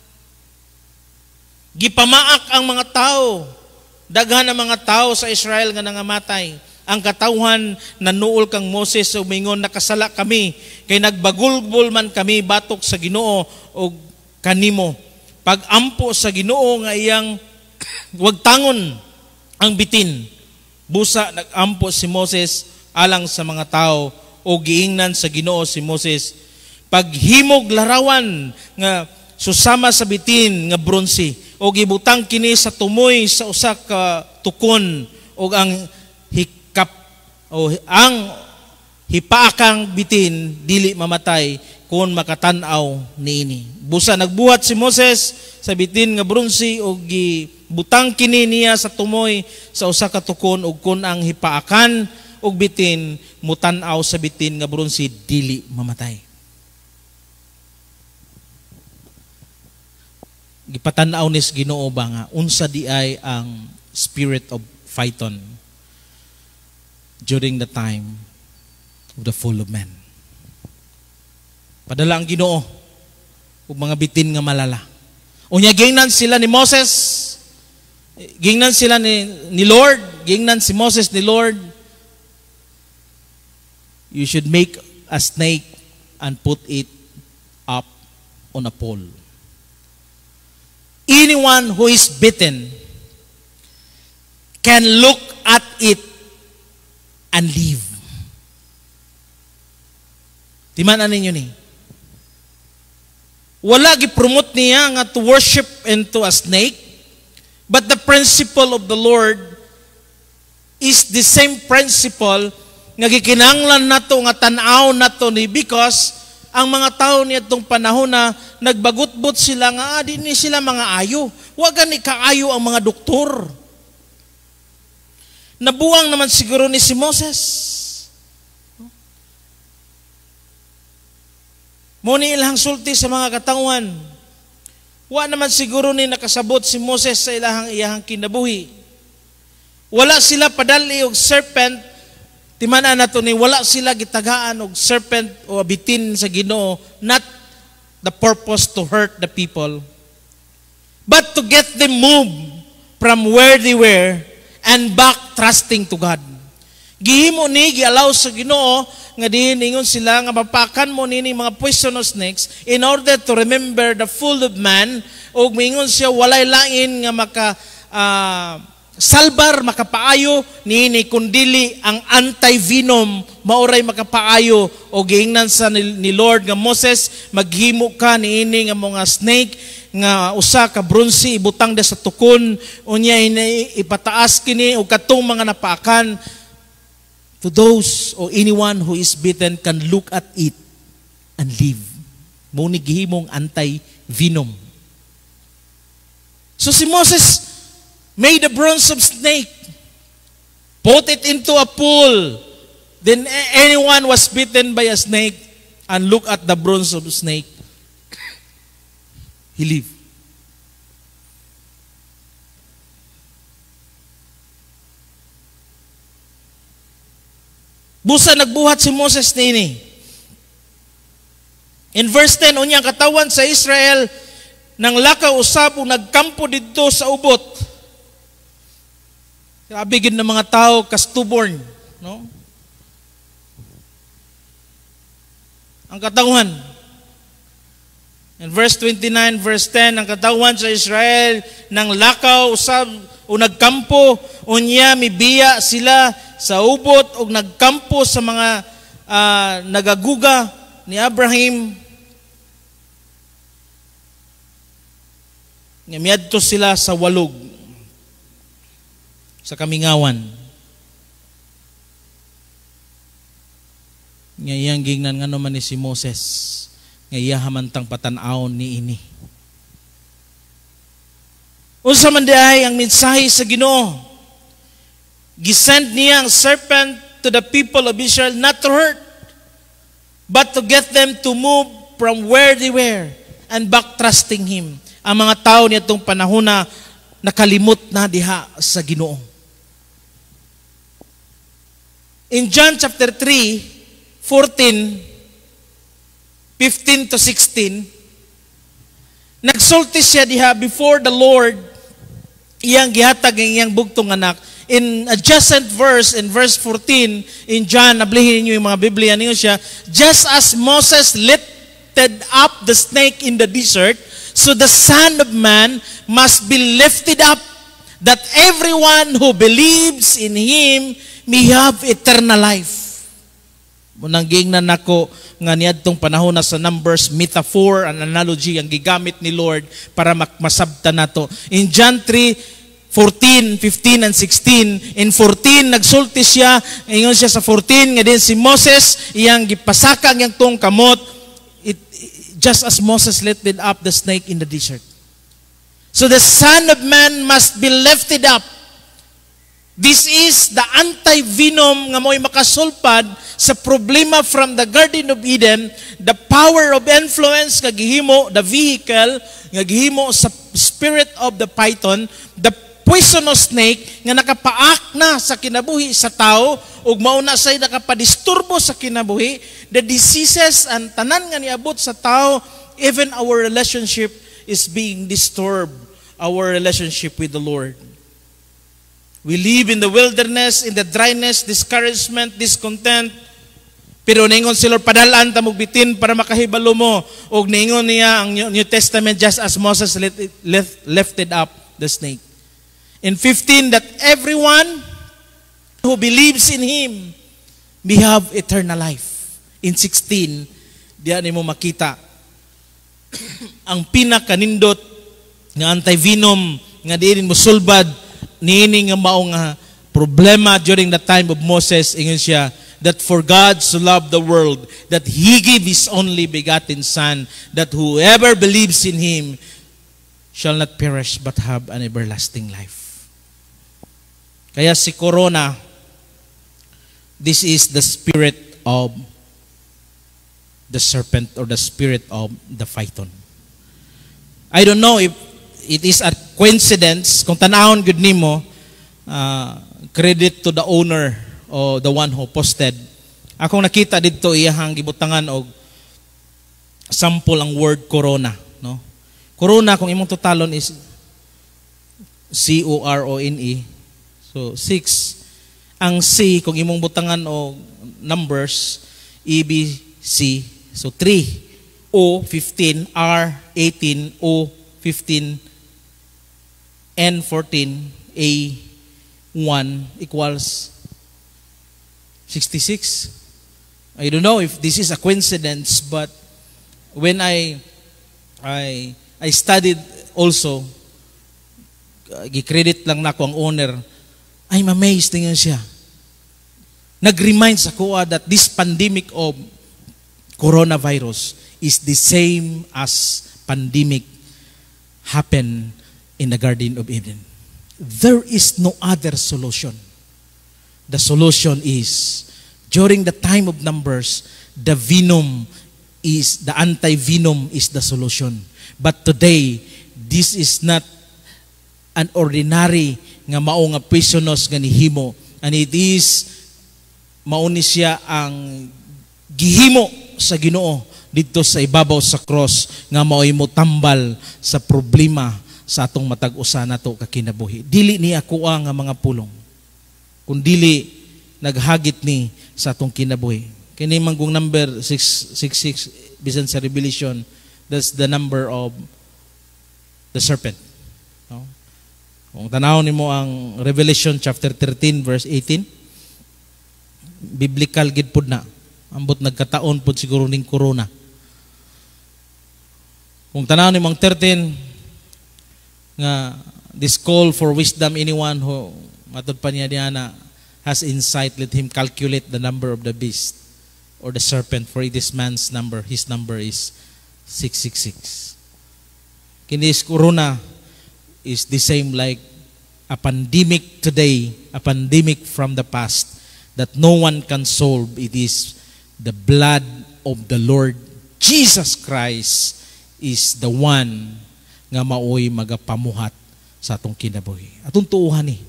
Gipamaak ang mga tao, daghan ang mga tao sa Israel nga nangamatay. Ang katawhan nanuol kang Moses o mingon nakasala kami, kay nagbagulbol man kami batok sa Ginoo o kanimo. Pag-ampo sa Ginoo nga iyang wagtangon ang bitin. Busa nag-ampo si Moses alang sa mga tao o giingnan sa Ginoo si Moses. Paghimog larawan nga susama sa bitin nga bronze o gibutang kini sa tumoy sa usa ka tukon o ang hikap o ang hipaakang bitin dili mamatay kung makatan-aw niini. Busa nagbuhat si Moses sa bitin nga bronze o gibutang kini niya sa tumoy sa usa ka tukon ug kun ang hipaakan og bitin mutan-aw sa bitin nga bronze dili mamatay. Gipatan-aw nis Ginoo ba nga unsa di ay ang spirit of Phaeton during the time of the fall of man. Padala ang Ginoo ug mga bitin nga malala. Unya gingnan sila ni Moses, gingnan sila ni, ni Lord, gingnan si Moses ni Lord. You should make a snake and put it up on a pole. Anyone who is bitten can look at it and live. Timanan ninyo ni. Wala gi-promote niya nga to worship into a snake, but the principle of the Lord is the same principle nga gikinahanglan nato nga tan-aw nato ni, because ang mga tao niya itong panahon na nagbagutbot sila nga, ah, di ni sila mga ayo. Huwag ni kaayo ang mga doktor. Nabuang naman siguro ni si Moses. Muni ilang sulti sa mga katawan. Wa naman siguro ni nakasabot si Moses sa ilahang iyahang kinabuhi. Wala sila padali og serpent. Timanan nato ni wala sila gitagaan og serpent o bitin sa Ginoo, not the purpose to hurt the people, but to get them moved from where they were and back trusting to God. Gihimo ni gialaw sa Ginoo nga diin ingon sila nga mapakan mo nini mga poisonous snakes in order to remember the fall of man, ug mingon siya walay lain nga maka uh, salbar makapaayo niini kundili ang anti-venom mauray makapaayo, o giingnan sa ni Lord nga Moses maghimo ka niini nga mga snake nga usa ka bronze ibutang da sa tukon unya ipataas kini og katong mga napaakan. To those or anyone who is bitten can look at it and live. Mo ni gihimong anti-venom. So si Moses made a bronze of snake, put it into a pool. Then anyone was bitten by a snake and look at the bronze of the snake, he lived. Busa nagbuhat si Moses nini. In verse ten, unyang katawan sa Israel nang lakaw usab ug nagkampo didto sa ubot. Grabe gid ng mga tao ka stubborn, no? Ang katawan. In verse twenty-nine, verse ten, ang katawan sa Israel nang lakaw usab o nagkampo, unya mibiya sila sa ubot o nagkampo sa mga uh, nagaguga ni Abraham. Nga miadto sila sa walog, sa kamingawan. Nga iyang gingnan nga naman ni si Moses, nga iya hamantang patanaw ni ini. Unsa man diay ang mensahe sa Ginoo? Gisend niya ang serpent to the people of Israel not to hurt, but to get them to move from where they were and back trusting Him. Ang mga tao niya itong panahon na nakalimot na diha sa Ginoo. In John chapter three, fourteen, fifteen to sixteen, nagsulti siya diha before the Lord, iyang gihatag ang iyang bugtong anak. In adjacent verse, in verse fourteen, in John, nablihin niyo yung mga Biblia niyo siya, just as Moses lifted up the snake in the desert, so the Son of Man must be lifted up, that everyone who believes in Him may have eternal life. Munang gingnan nako nga niadtong panahon na sa Numbers, metaphor, an analogy ang gigamit ni Lord para masabta nato. In John three, fourteen, fifteen, and sixteen. In fourteen, nagsulti siya, ingon siya sa fourteen, nga din si Moses, iyang gipasaka ang iyang tong kamot, it, just as Moses lifted up the snake in the desert. So the Son of Man must be lifted up. This is the anti-venom nga mo'y makasulpad sa problema from the Garden of Eden, the power of influence nga gihimo, the vehicle nga gihimo sa spirit of the python, the poisonous snake nga nakapaak na sa kinabuhi sa tao ug mauna say nakapadisturbo sa kinabuhi, the diseases and tanan nga niabot sa tao, even our relationship is being disturbed, our relationship with the Lord. We live in the wilderness, in the dryness, discouragement, discontent. Pero ningon si Lord, padalaan ta mo bitin para makahibalo mo. Og ningon niya ang New Testament, just as Moses lifted up the snake. In fifteen, that everyone who believes in Him we have eternal life. In sixteen, diyan mo makita ang pinakanindot nga anti-venom nga diin mo sulbad niini nga mao nga problema during the time of Moses. Ingon siya that for God so loved the world that He gave His only begotten Son, that whoever believes in Him shall not perish but have an everlasting life. Kaya si Corona, this is the spirit of the serpent or the spirit of the python. I don't know if it is a coincidence. Kung tanahon gud nimo, uh, credit to the owner o the one who posted. Akong nakita dito iyahang gibutangan og sample ang word corona, no? Corona kung imong totalon is C O R O N E. So six. Ang C kung imong butangan og numbers E B C. So three, O fifteen, R eighteen, O fifteen, N fourteen, A one equals sixty-six. I don't know if this is a coincidence, but when I I I studied also, uh, gi-credit lang nako ang owner. I'm amazed tingnan siya. Nag-remind sa kuha that this pandemic of coronavirus is the same as pandemic happened in the Garden of Eden. There is no other solution. The solution is, during the time of numbers, the venom is, the anti-venom is the solution. But today, this is not an ordinary nga mao nga poisonous nga nihimo, and it is mauni siya ang gihimo sa Ginoo dito sa ibabaw sa cross nga mao'y mo tambal sa problema sa atong matag-usa nato kakinabuhi. Dili ni ako nga mga pulong, kung dili naghagit ni sa atong kinabuhi. Kini manggong number six six six bisan sa Revelation, that's the number of the serpent. No? Kung tanawon nimo ang Revelation chapter thirteen verse eighteen, biblical gid pud na. Ambot nagkataon pud siguro ning corona. Kung tanawon nimo ang thirteen nga this call for wisdom, anyone who matud pa niya diana has insight, let him calculate the number of the beast or the serpent, for it is man's number, his number is six six six. Kini corona is the same like a pandemic today, a pandemic from the past that no one can solve. It is the blood of the Lord Jesus Christ is the one nga maoy magapamuhat sa atong kinabuhi. Atong tuuhan ni.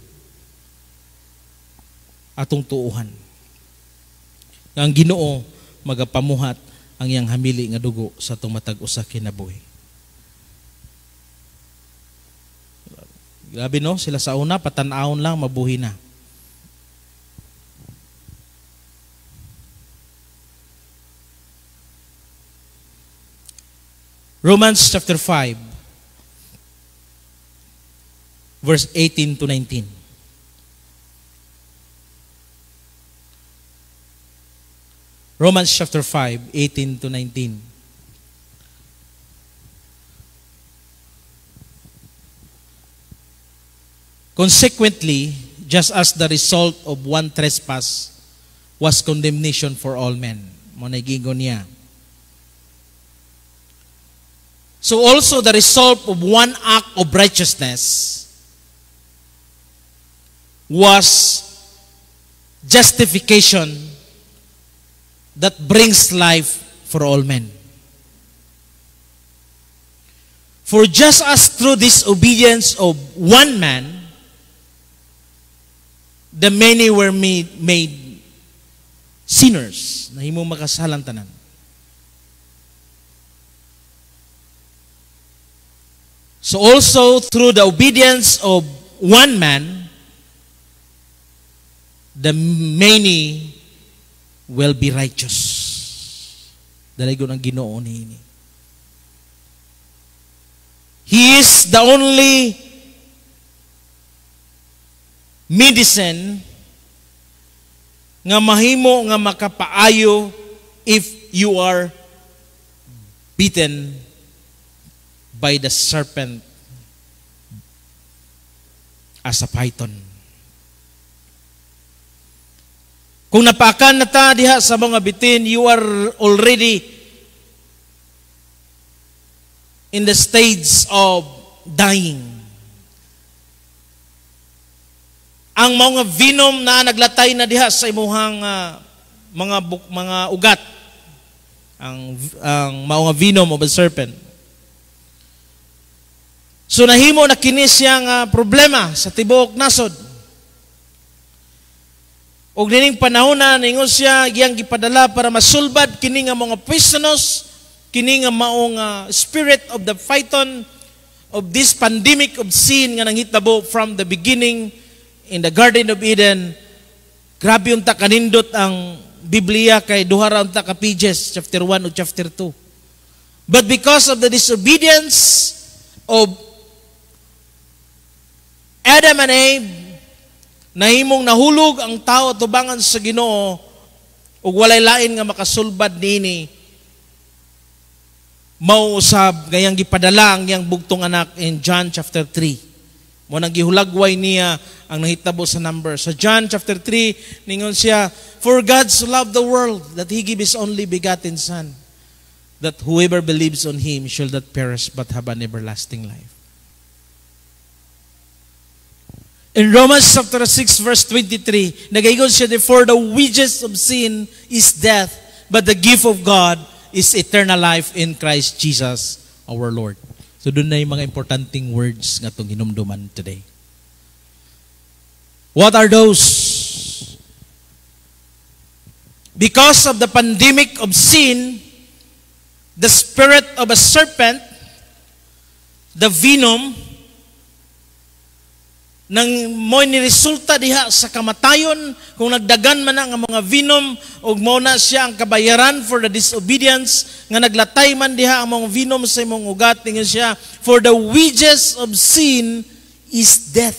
Atong tuuhan. Nga ang Ginoo magapamuhat ang iyang hamili nga dugo sa atong matag-usa kinabuhi. Grabe no, sila sa una patan-awon lang mabuhi na. Romans chapter five verse eighteen to nineteen. Romans chapter five, eighteen to nineteen. Consequently, just as the result of one trespass was condemnation for all men. Mo nagigon niya. So also the result of one act of righteousness was justification that brings life for all men. For just as through disobedience of one man, the many were made, made sinners, nahimo makasalang tanan. So also through the obedience of one man, the many will be righteous. Dalagon ang Ginoo niini. He is the only medicine nga mahimo nga makapaayo if you are bitten by the serpent as a python. Kung napaakan na ta diha sa mga bitin, you are already in the stage of dying. Ang mga venom na naglatay na diha sa imuhang uh, mga buk, mga ugat, ang ang mga venom of a serpent. So nahimo na kini siyang uh, problema sa tibuok nasod. Og nining panahon na ningon siya giyang gipadala para masulbad kini nga mga poisonous, kini nga maong uh, spirit of the python of this pandemic of sin nga nanghitabo from the beginning in the Garden of Eden. Grabe unta kanindot ang Biblia kay duha ra unta ka pages, chapter one o chapter two. But because of the disobedience of Adam and Eve, nahimong nahulog ang tao tubangan sa Ginoo ug walay lain nga makasulbad niini. Mao usab gayang gipadala ang iyang bugtong anak in John chapter three. Mo nang gihulagway niya ang nahitabo sa number. Sa John chapter three, ningon siya, "For God so loved the world that He gave His only begotten Son, that whoever believes on Him shall not perish but have an everlasting life." In Romans chapter six verse twenty-three, nagaingon siya, "For the wages of sin is death, but the gift of God is eternal life in Christ Jesus our Lord." So doon na yung mga importanteng words nga itong hinumduman today. What are those? Because of the pandemic of sin, the spirit of a serpent, the venom, nang mo'y niresulta diha sa kamatayon, kung nagdagan man ang mga venom, ug mo na siya ang kabayaran for the disobedience, nga naglatay man diha ang mga venom sa imong ugat, tingin siya, "For the wages of sin is death."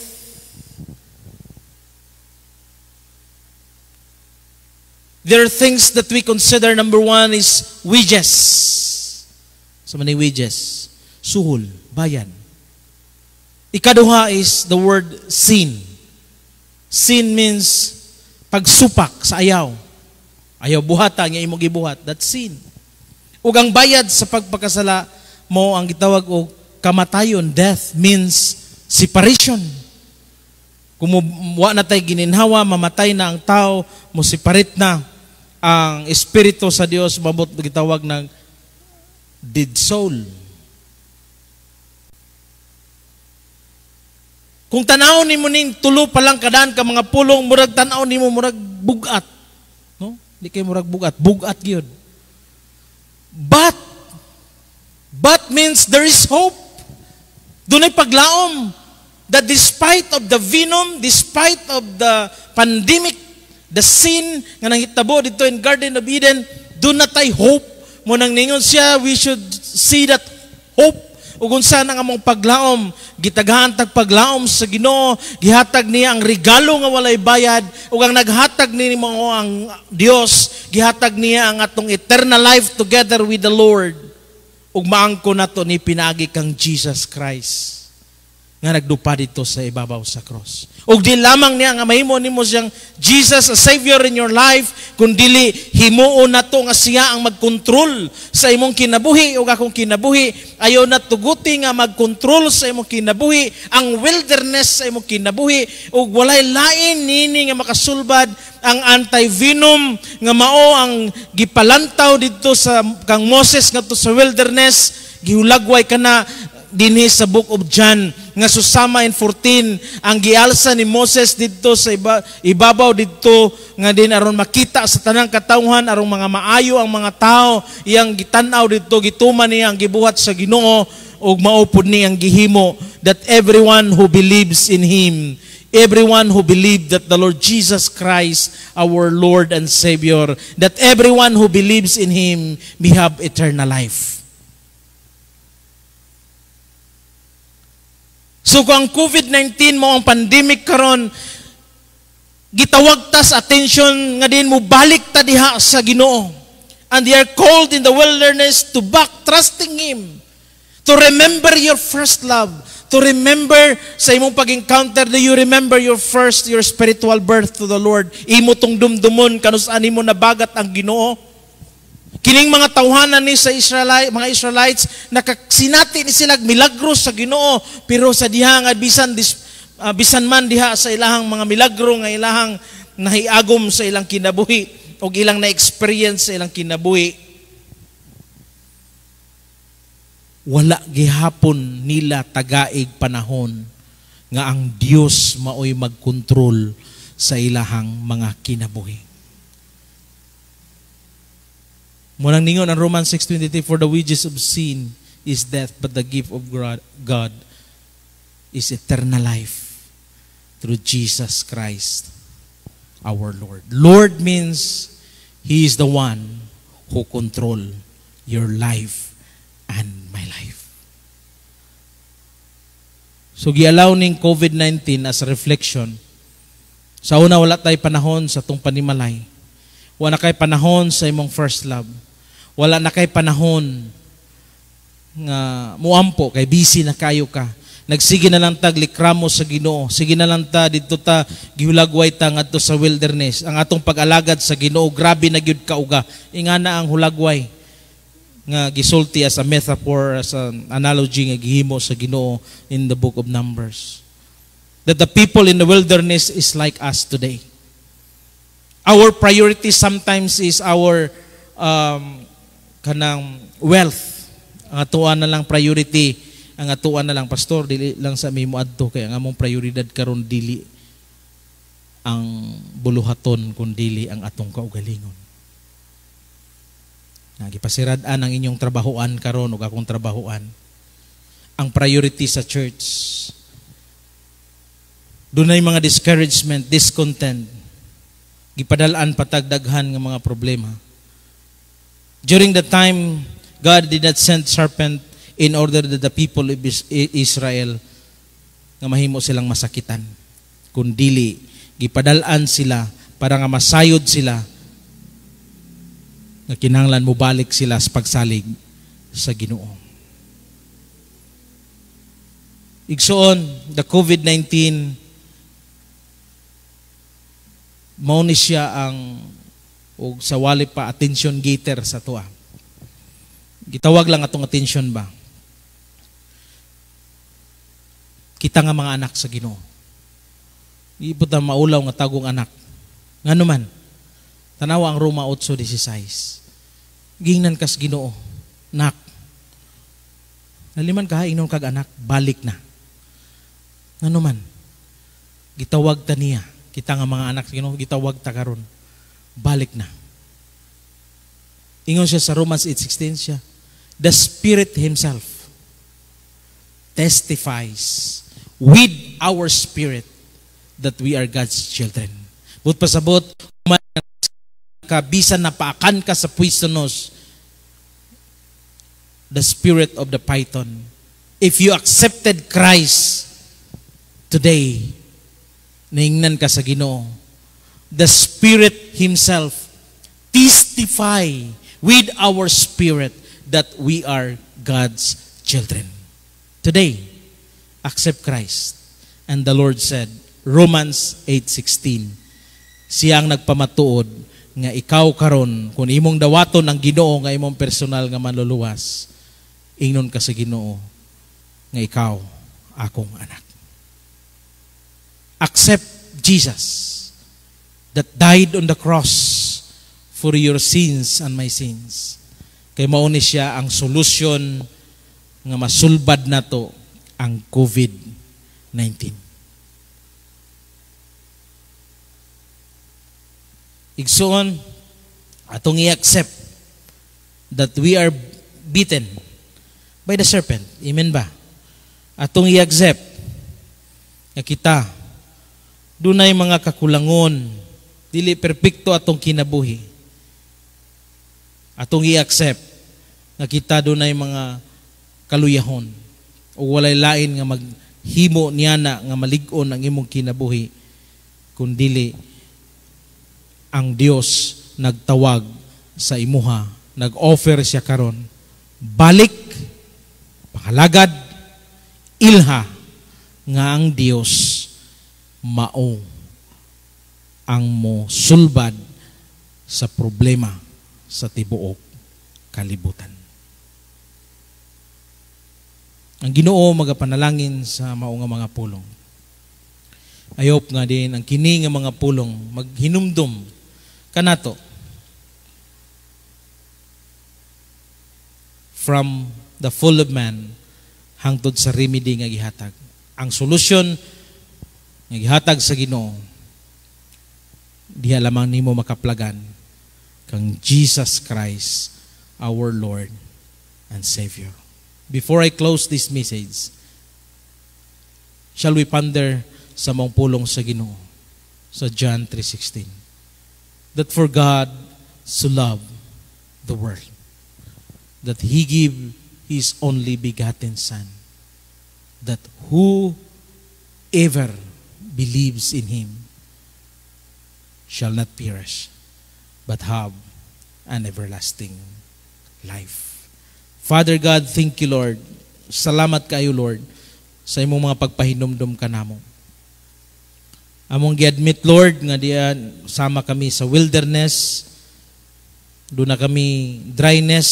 There are things that we consider. Number one is wages. So many wages. Suhol, bayan. Ikaduha is the word sin. Sin means pagsupak sa ayaw. Ayaw buhata, nga imo gibuhat. That's sin. Ug ang bayad sa pagpakasala mo ang gitawag og kamatayon. Death means separation. Kung wa na tay gininhawa, mamatay na ang tao, mo separate na ang espiritu sa Dios, mabot gitawag ng dead soul. Kung tanaw nimo ning tulo pa lang kadaan ka mga pulong, murag tanaw nimo murag bugat. No? Di kay murag bugat, bugat gyud. But but means there is hope. Dunay paglaom that despite of the venom, despite of the pandemic, the sin nga nanghitabo dito in Garden of Eden, doon na tay hope. Mo nang ningon siya, we should see that hope. Ug unsa nang among paglaom, gitaghan tag paglaom sa Ginoo, gihatag niya ang regalo nga walay bayad, ug ang naghatag nimo ang Dios, gihatag niya ang atong eternal life together with the Lord. Ug maangko nato ni pinaagi kang Jesus Christ nga nagdupa dito sa ibabaw sa cross. Ug di lamang niya nga mahimo nimo siyang Jesus a Savior in your life, kundili himuon nato nga siya ang magkontrol sa imong kinabuhi ug akong kinabuhi. Ayo na tuguti nga magkontrol sa imong kinabuhi, ang wilderness sa imong kinabuhi, ug walay lain nini nga makasulbad ang anti-venom nga mao ang gipalantaw dito sa kang Moses ngadto sa wilderness. Gihulagway kana dinhi sa book of John nga susama in fourteen ang gialsa ni Moses didto sa iba, ibabaw didto nga din aron makita sa tanang katawhan aron mga maayo ang mga tao iyang gitan-aw didto, gituman niya ang gibuhat sa Ginoo ug maupod ni ang gihimo that everyone who believes in Him, everyone who believed that the Lord Jesus Christ our Lord and Savior, that everyone who believes in Him may have eternal life. So kung ang COVID nineteen mo ang pandemic karon, gitawag ta sa attention nga din mo balik ta diha sa Ginoo. And they are called in the wilderness to back trusting Him. To remember your first love. To remember sa imong pag-encounter, do you remember your first, your spiritual birth to the Lord? Imo tong dumdumon, kanus-an mo nabagat ang Ginoo. Kining mga tawhanan ni sa Israelite, mga Israelites, nakasinati ni sila milagros sa Ginoo, pero sa diha nga bisan dis, uh, bisan man diha sa ilahang mga milagro nga ilahang nahiagom sa ilang kinabuhi o ilang na-experience sa ilang kinabuhi, wala gihapon nila tagaig panahon nga ang Dios maoy magkontrol sa ilahang mga kinabuhi. Munang ningon ang Romans six twenty-three, for the wages of sin is death, but the gift of God is eternal life through Jesus Christ our Lord. Lord means He is the one who control your life and my life. So gialaw ning COVID nineteen as a reflection. Sa una wala tay panahon sa tong panimalay. Wala kay panahon sa imong first love. Wala na kay panahon nga muampo kay busy na kayo ka. Nagsige na lang tag likramo sa Ginoo. Sige na lang ta didto ta gihulagway ta ngadto sa wilderness. Ang atong pag-alagad sa Ginoo grabe na gyud kauga. Ingana ang hulagway nga gisulti as a metaphor, as an analogy nga gihimo sa Ginoo in the book of Numbers. That the people in the wilderness is like us today. Our priority sometimes is our um, kanang wealth. Ang atuan na lang priority. Ang atuan na lang, pastor, dili lang sa mimo adto kay ang among prioridad karon dili ang buluhaton kun dili ang atong kaugalingon. Nagipasirad-an ang inyong trabahoan karon ug akong trabahoan. Ang priority sa church. Dunay mga discouragement, discontent. Gipadalaan patagdaghan nga mga problema. During the time God did not send serpent in order that the people of Israel nga mahimo silang masakitan. Kundili, gipadalaan sila para nga masayod sila nga kinahanglan mo balik sila sa pagsalig sa Ginoo. Igsoon, the COVID nineteen, mao ni siya ang o sa wali pa attention getter sa tuwa. Gitawag lang atong attention ba? Kita nga mga anak sa Ginoo. Iipot na maulaw nga tagong anak. Nga naman, tanawa ang Roma eight sixteen. Gingnan kas Ginoo, nak. Naliman ka ingnon kag anak, balik na. Nga naman, gitawag ta niya. Kita nga mga anak sa Ginoo, gitawag ta karon. Balik na. Ingon siya sa Romans eight sixteen siya. The Spirit Himself testifies with our spirit that we are God's children. But pasabot, kabisan na paakan ka sa puisonos, the spirit of the python. If you accepted Christ today, naingnan ka sa Ginoo, the Spirit Himself testify with our spirit that we are God's children. Today, accept Christ. And the Lord said, Romans eight sixteen, siyang nagpamatuod nga ikaw karon kung imong dawaton ang Ginoo nga imong personal nga manluluwas, ingnon ka sa Ginoo nga ikaw akong anak. Accept Jesus that died on the cross for your sins and my sins. Kay mao ni siya ang solusyon nga masulbad nato ang COVID nineteen. Igsoon, atong i-accept that we are beaten by the serpent. Amen ba? Atong i-accept nga kita dunay mga kakulangon, dili perpekto atong kinabuhi. Atong i-accept nga kita dunay mga kaluyahon o walay lain nga maghimo niana nga malig-on ang imong kinabuhi kung dili ang Dios nagtawag sa imuha, nag-offer siya karon, balik, pakalagad, ilha, nga ang Dios mao ang mo sulbad sa problema sa tibuok kalibutan. Ang Ginoo magapanalangin sa mao nga mga pulong. Ayop nga din ang kini nga mga pulong maghinumdum kanato from the full of man hangtod sa remedy nga gihatag. Ang solusyon nga gihatag sa Ginoo diha lamang nimo makaplagan kang Jesus Christ, our Lord and Savior. Before I close this message, shall we ponder sa mong pulong sa Ginoo sa John three sixteen, that for God so loved the world that He gave His only begotten Son, that whoever believes in Him shall not perish but have an everlasting life. Father God, thank you, Lord. Salamat kayo, Lord, sa imong mga pagpahinumdum ka namo. Among gi-admit, Lord, nga diyan sama kami sa wilderness, doon na kami dryness,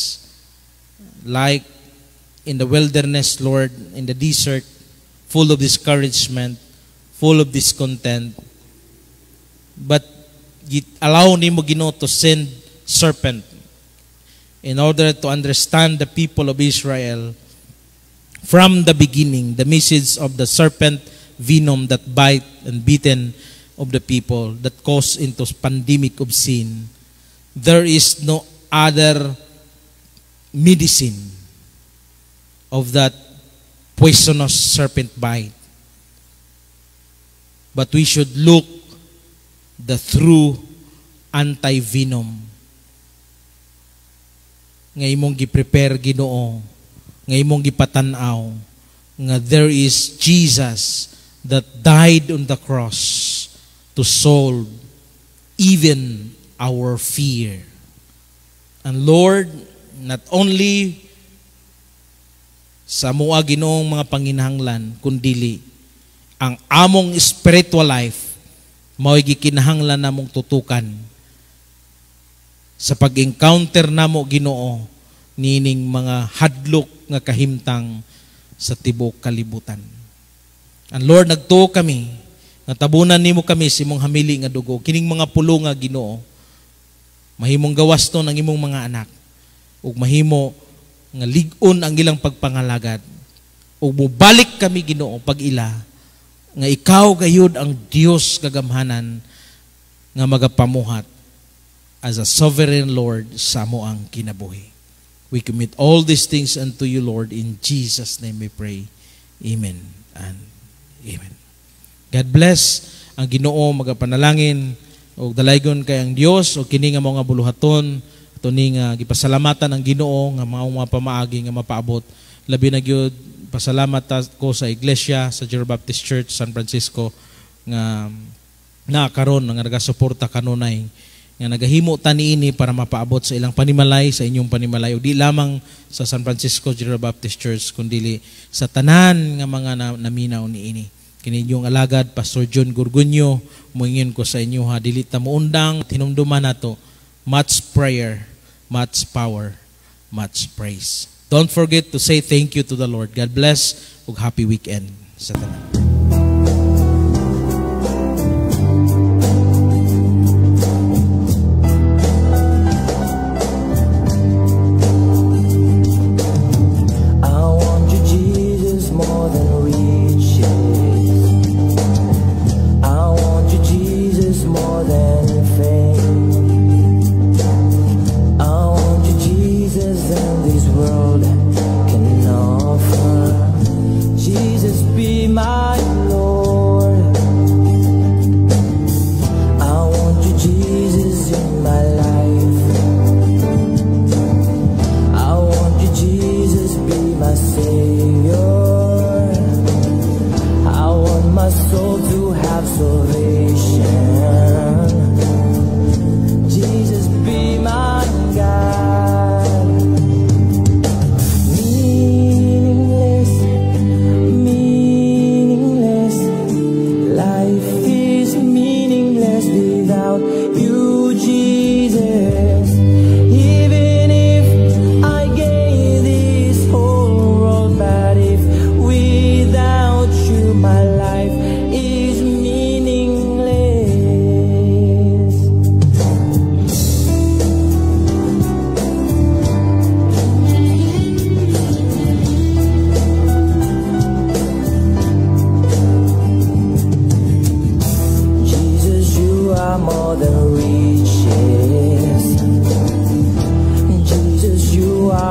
like in the wilderness, Lord, in the desert, full of discouragement, full of discontent. But allow nimo Ginoo to send serpent in order to understand the people of Israel from the beginning, the message of the serpent venom that bite and beaten of the people, that caused into pandemic of sin. There is no other medicine of that poisonous serpent bite. But we should look the true anti-venom nga imong gi-prepare Ginoo, nga imong gipatanaw, nga there is Jesus that died on the cross to solve even our fear. And Lord, not only sa mua Ginoong mga panginahanglan, kundili ang among spiritual life mao'y gikinahanglan namong tutukan sa pag-encounter namo Ginoo nining mga hadlok nga kahimtang sa tibuok kalibutan. And Lord, nagtuo kami nga tabunan nimo kami sa imong hamili nga dugo, kining mga pulo nga Ginoo, mahimong gawas to ng imong mga anak, ug mahimo nga lig-on ang ilang pagpangalagad, ug mubalik kami Ginoo pag ila nga ikaw gayud ang Dios kagamhanan nga magapamuhat as a sovereign Lord sa amo ang kinabuhi. We commit all these things unto you, Lord. In Jesus' name we pray. Amen and amen. God bless. Ang Ginoo magapanalangin o dalaygon kay ang Dios o kini nga mga buluhaton ato ni nga gipasalamatan ang Ginoo nga mga mga pamaagi nga mapaabot. Labi na gyud pasalamat ko sa iglesia sa Jero Baptist Church San Francisco nga nakakaron nga nagasuporta kanunay nga nagahimo ta niini para mapaabot sa ilang panimalay, sa inyong panimalay, o di lamang sa San Francisco Jero Baptist Church, kundi sa tanan nga mga na, naminaw niini. Kini inyong alagad, Pastor John Gurgunyo, muingin ko sa inyo ha, dili ta muundang, tinumduman nato, much prayer, much power, much praise. Don't forget to say thank you to the Lord. God bless, ug happy weekend sa tanan. My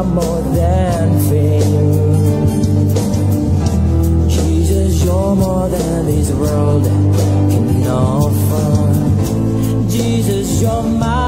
are more than fame. Jesus, you're more than this world can offer. Jesus, you're my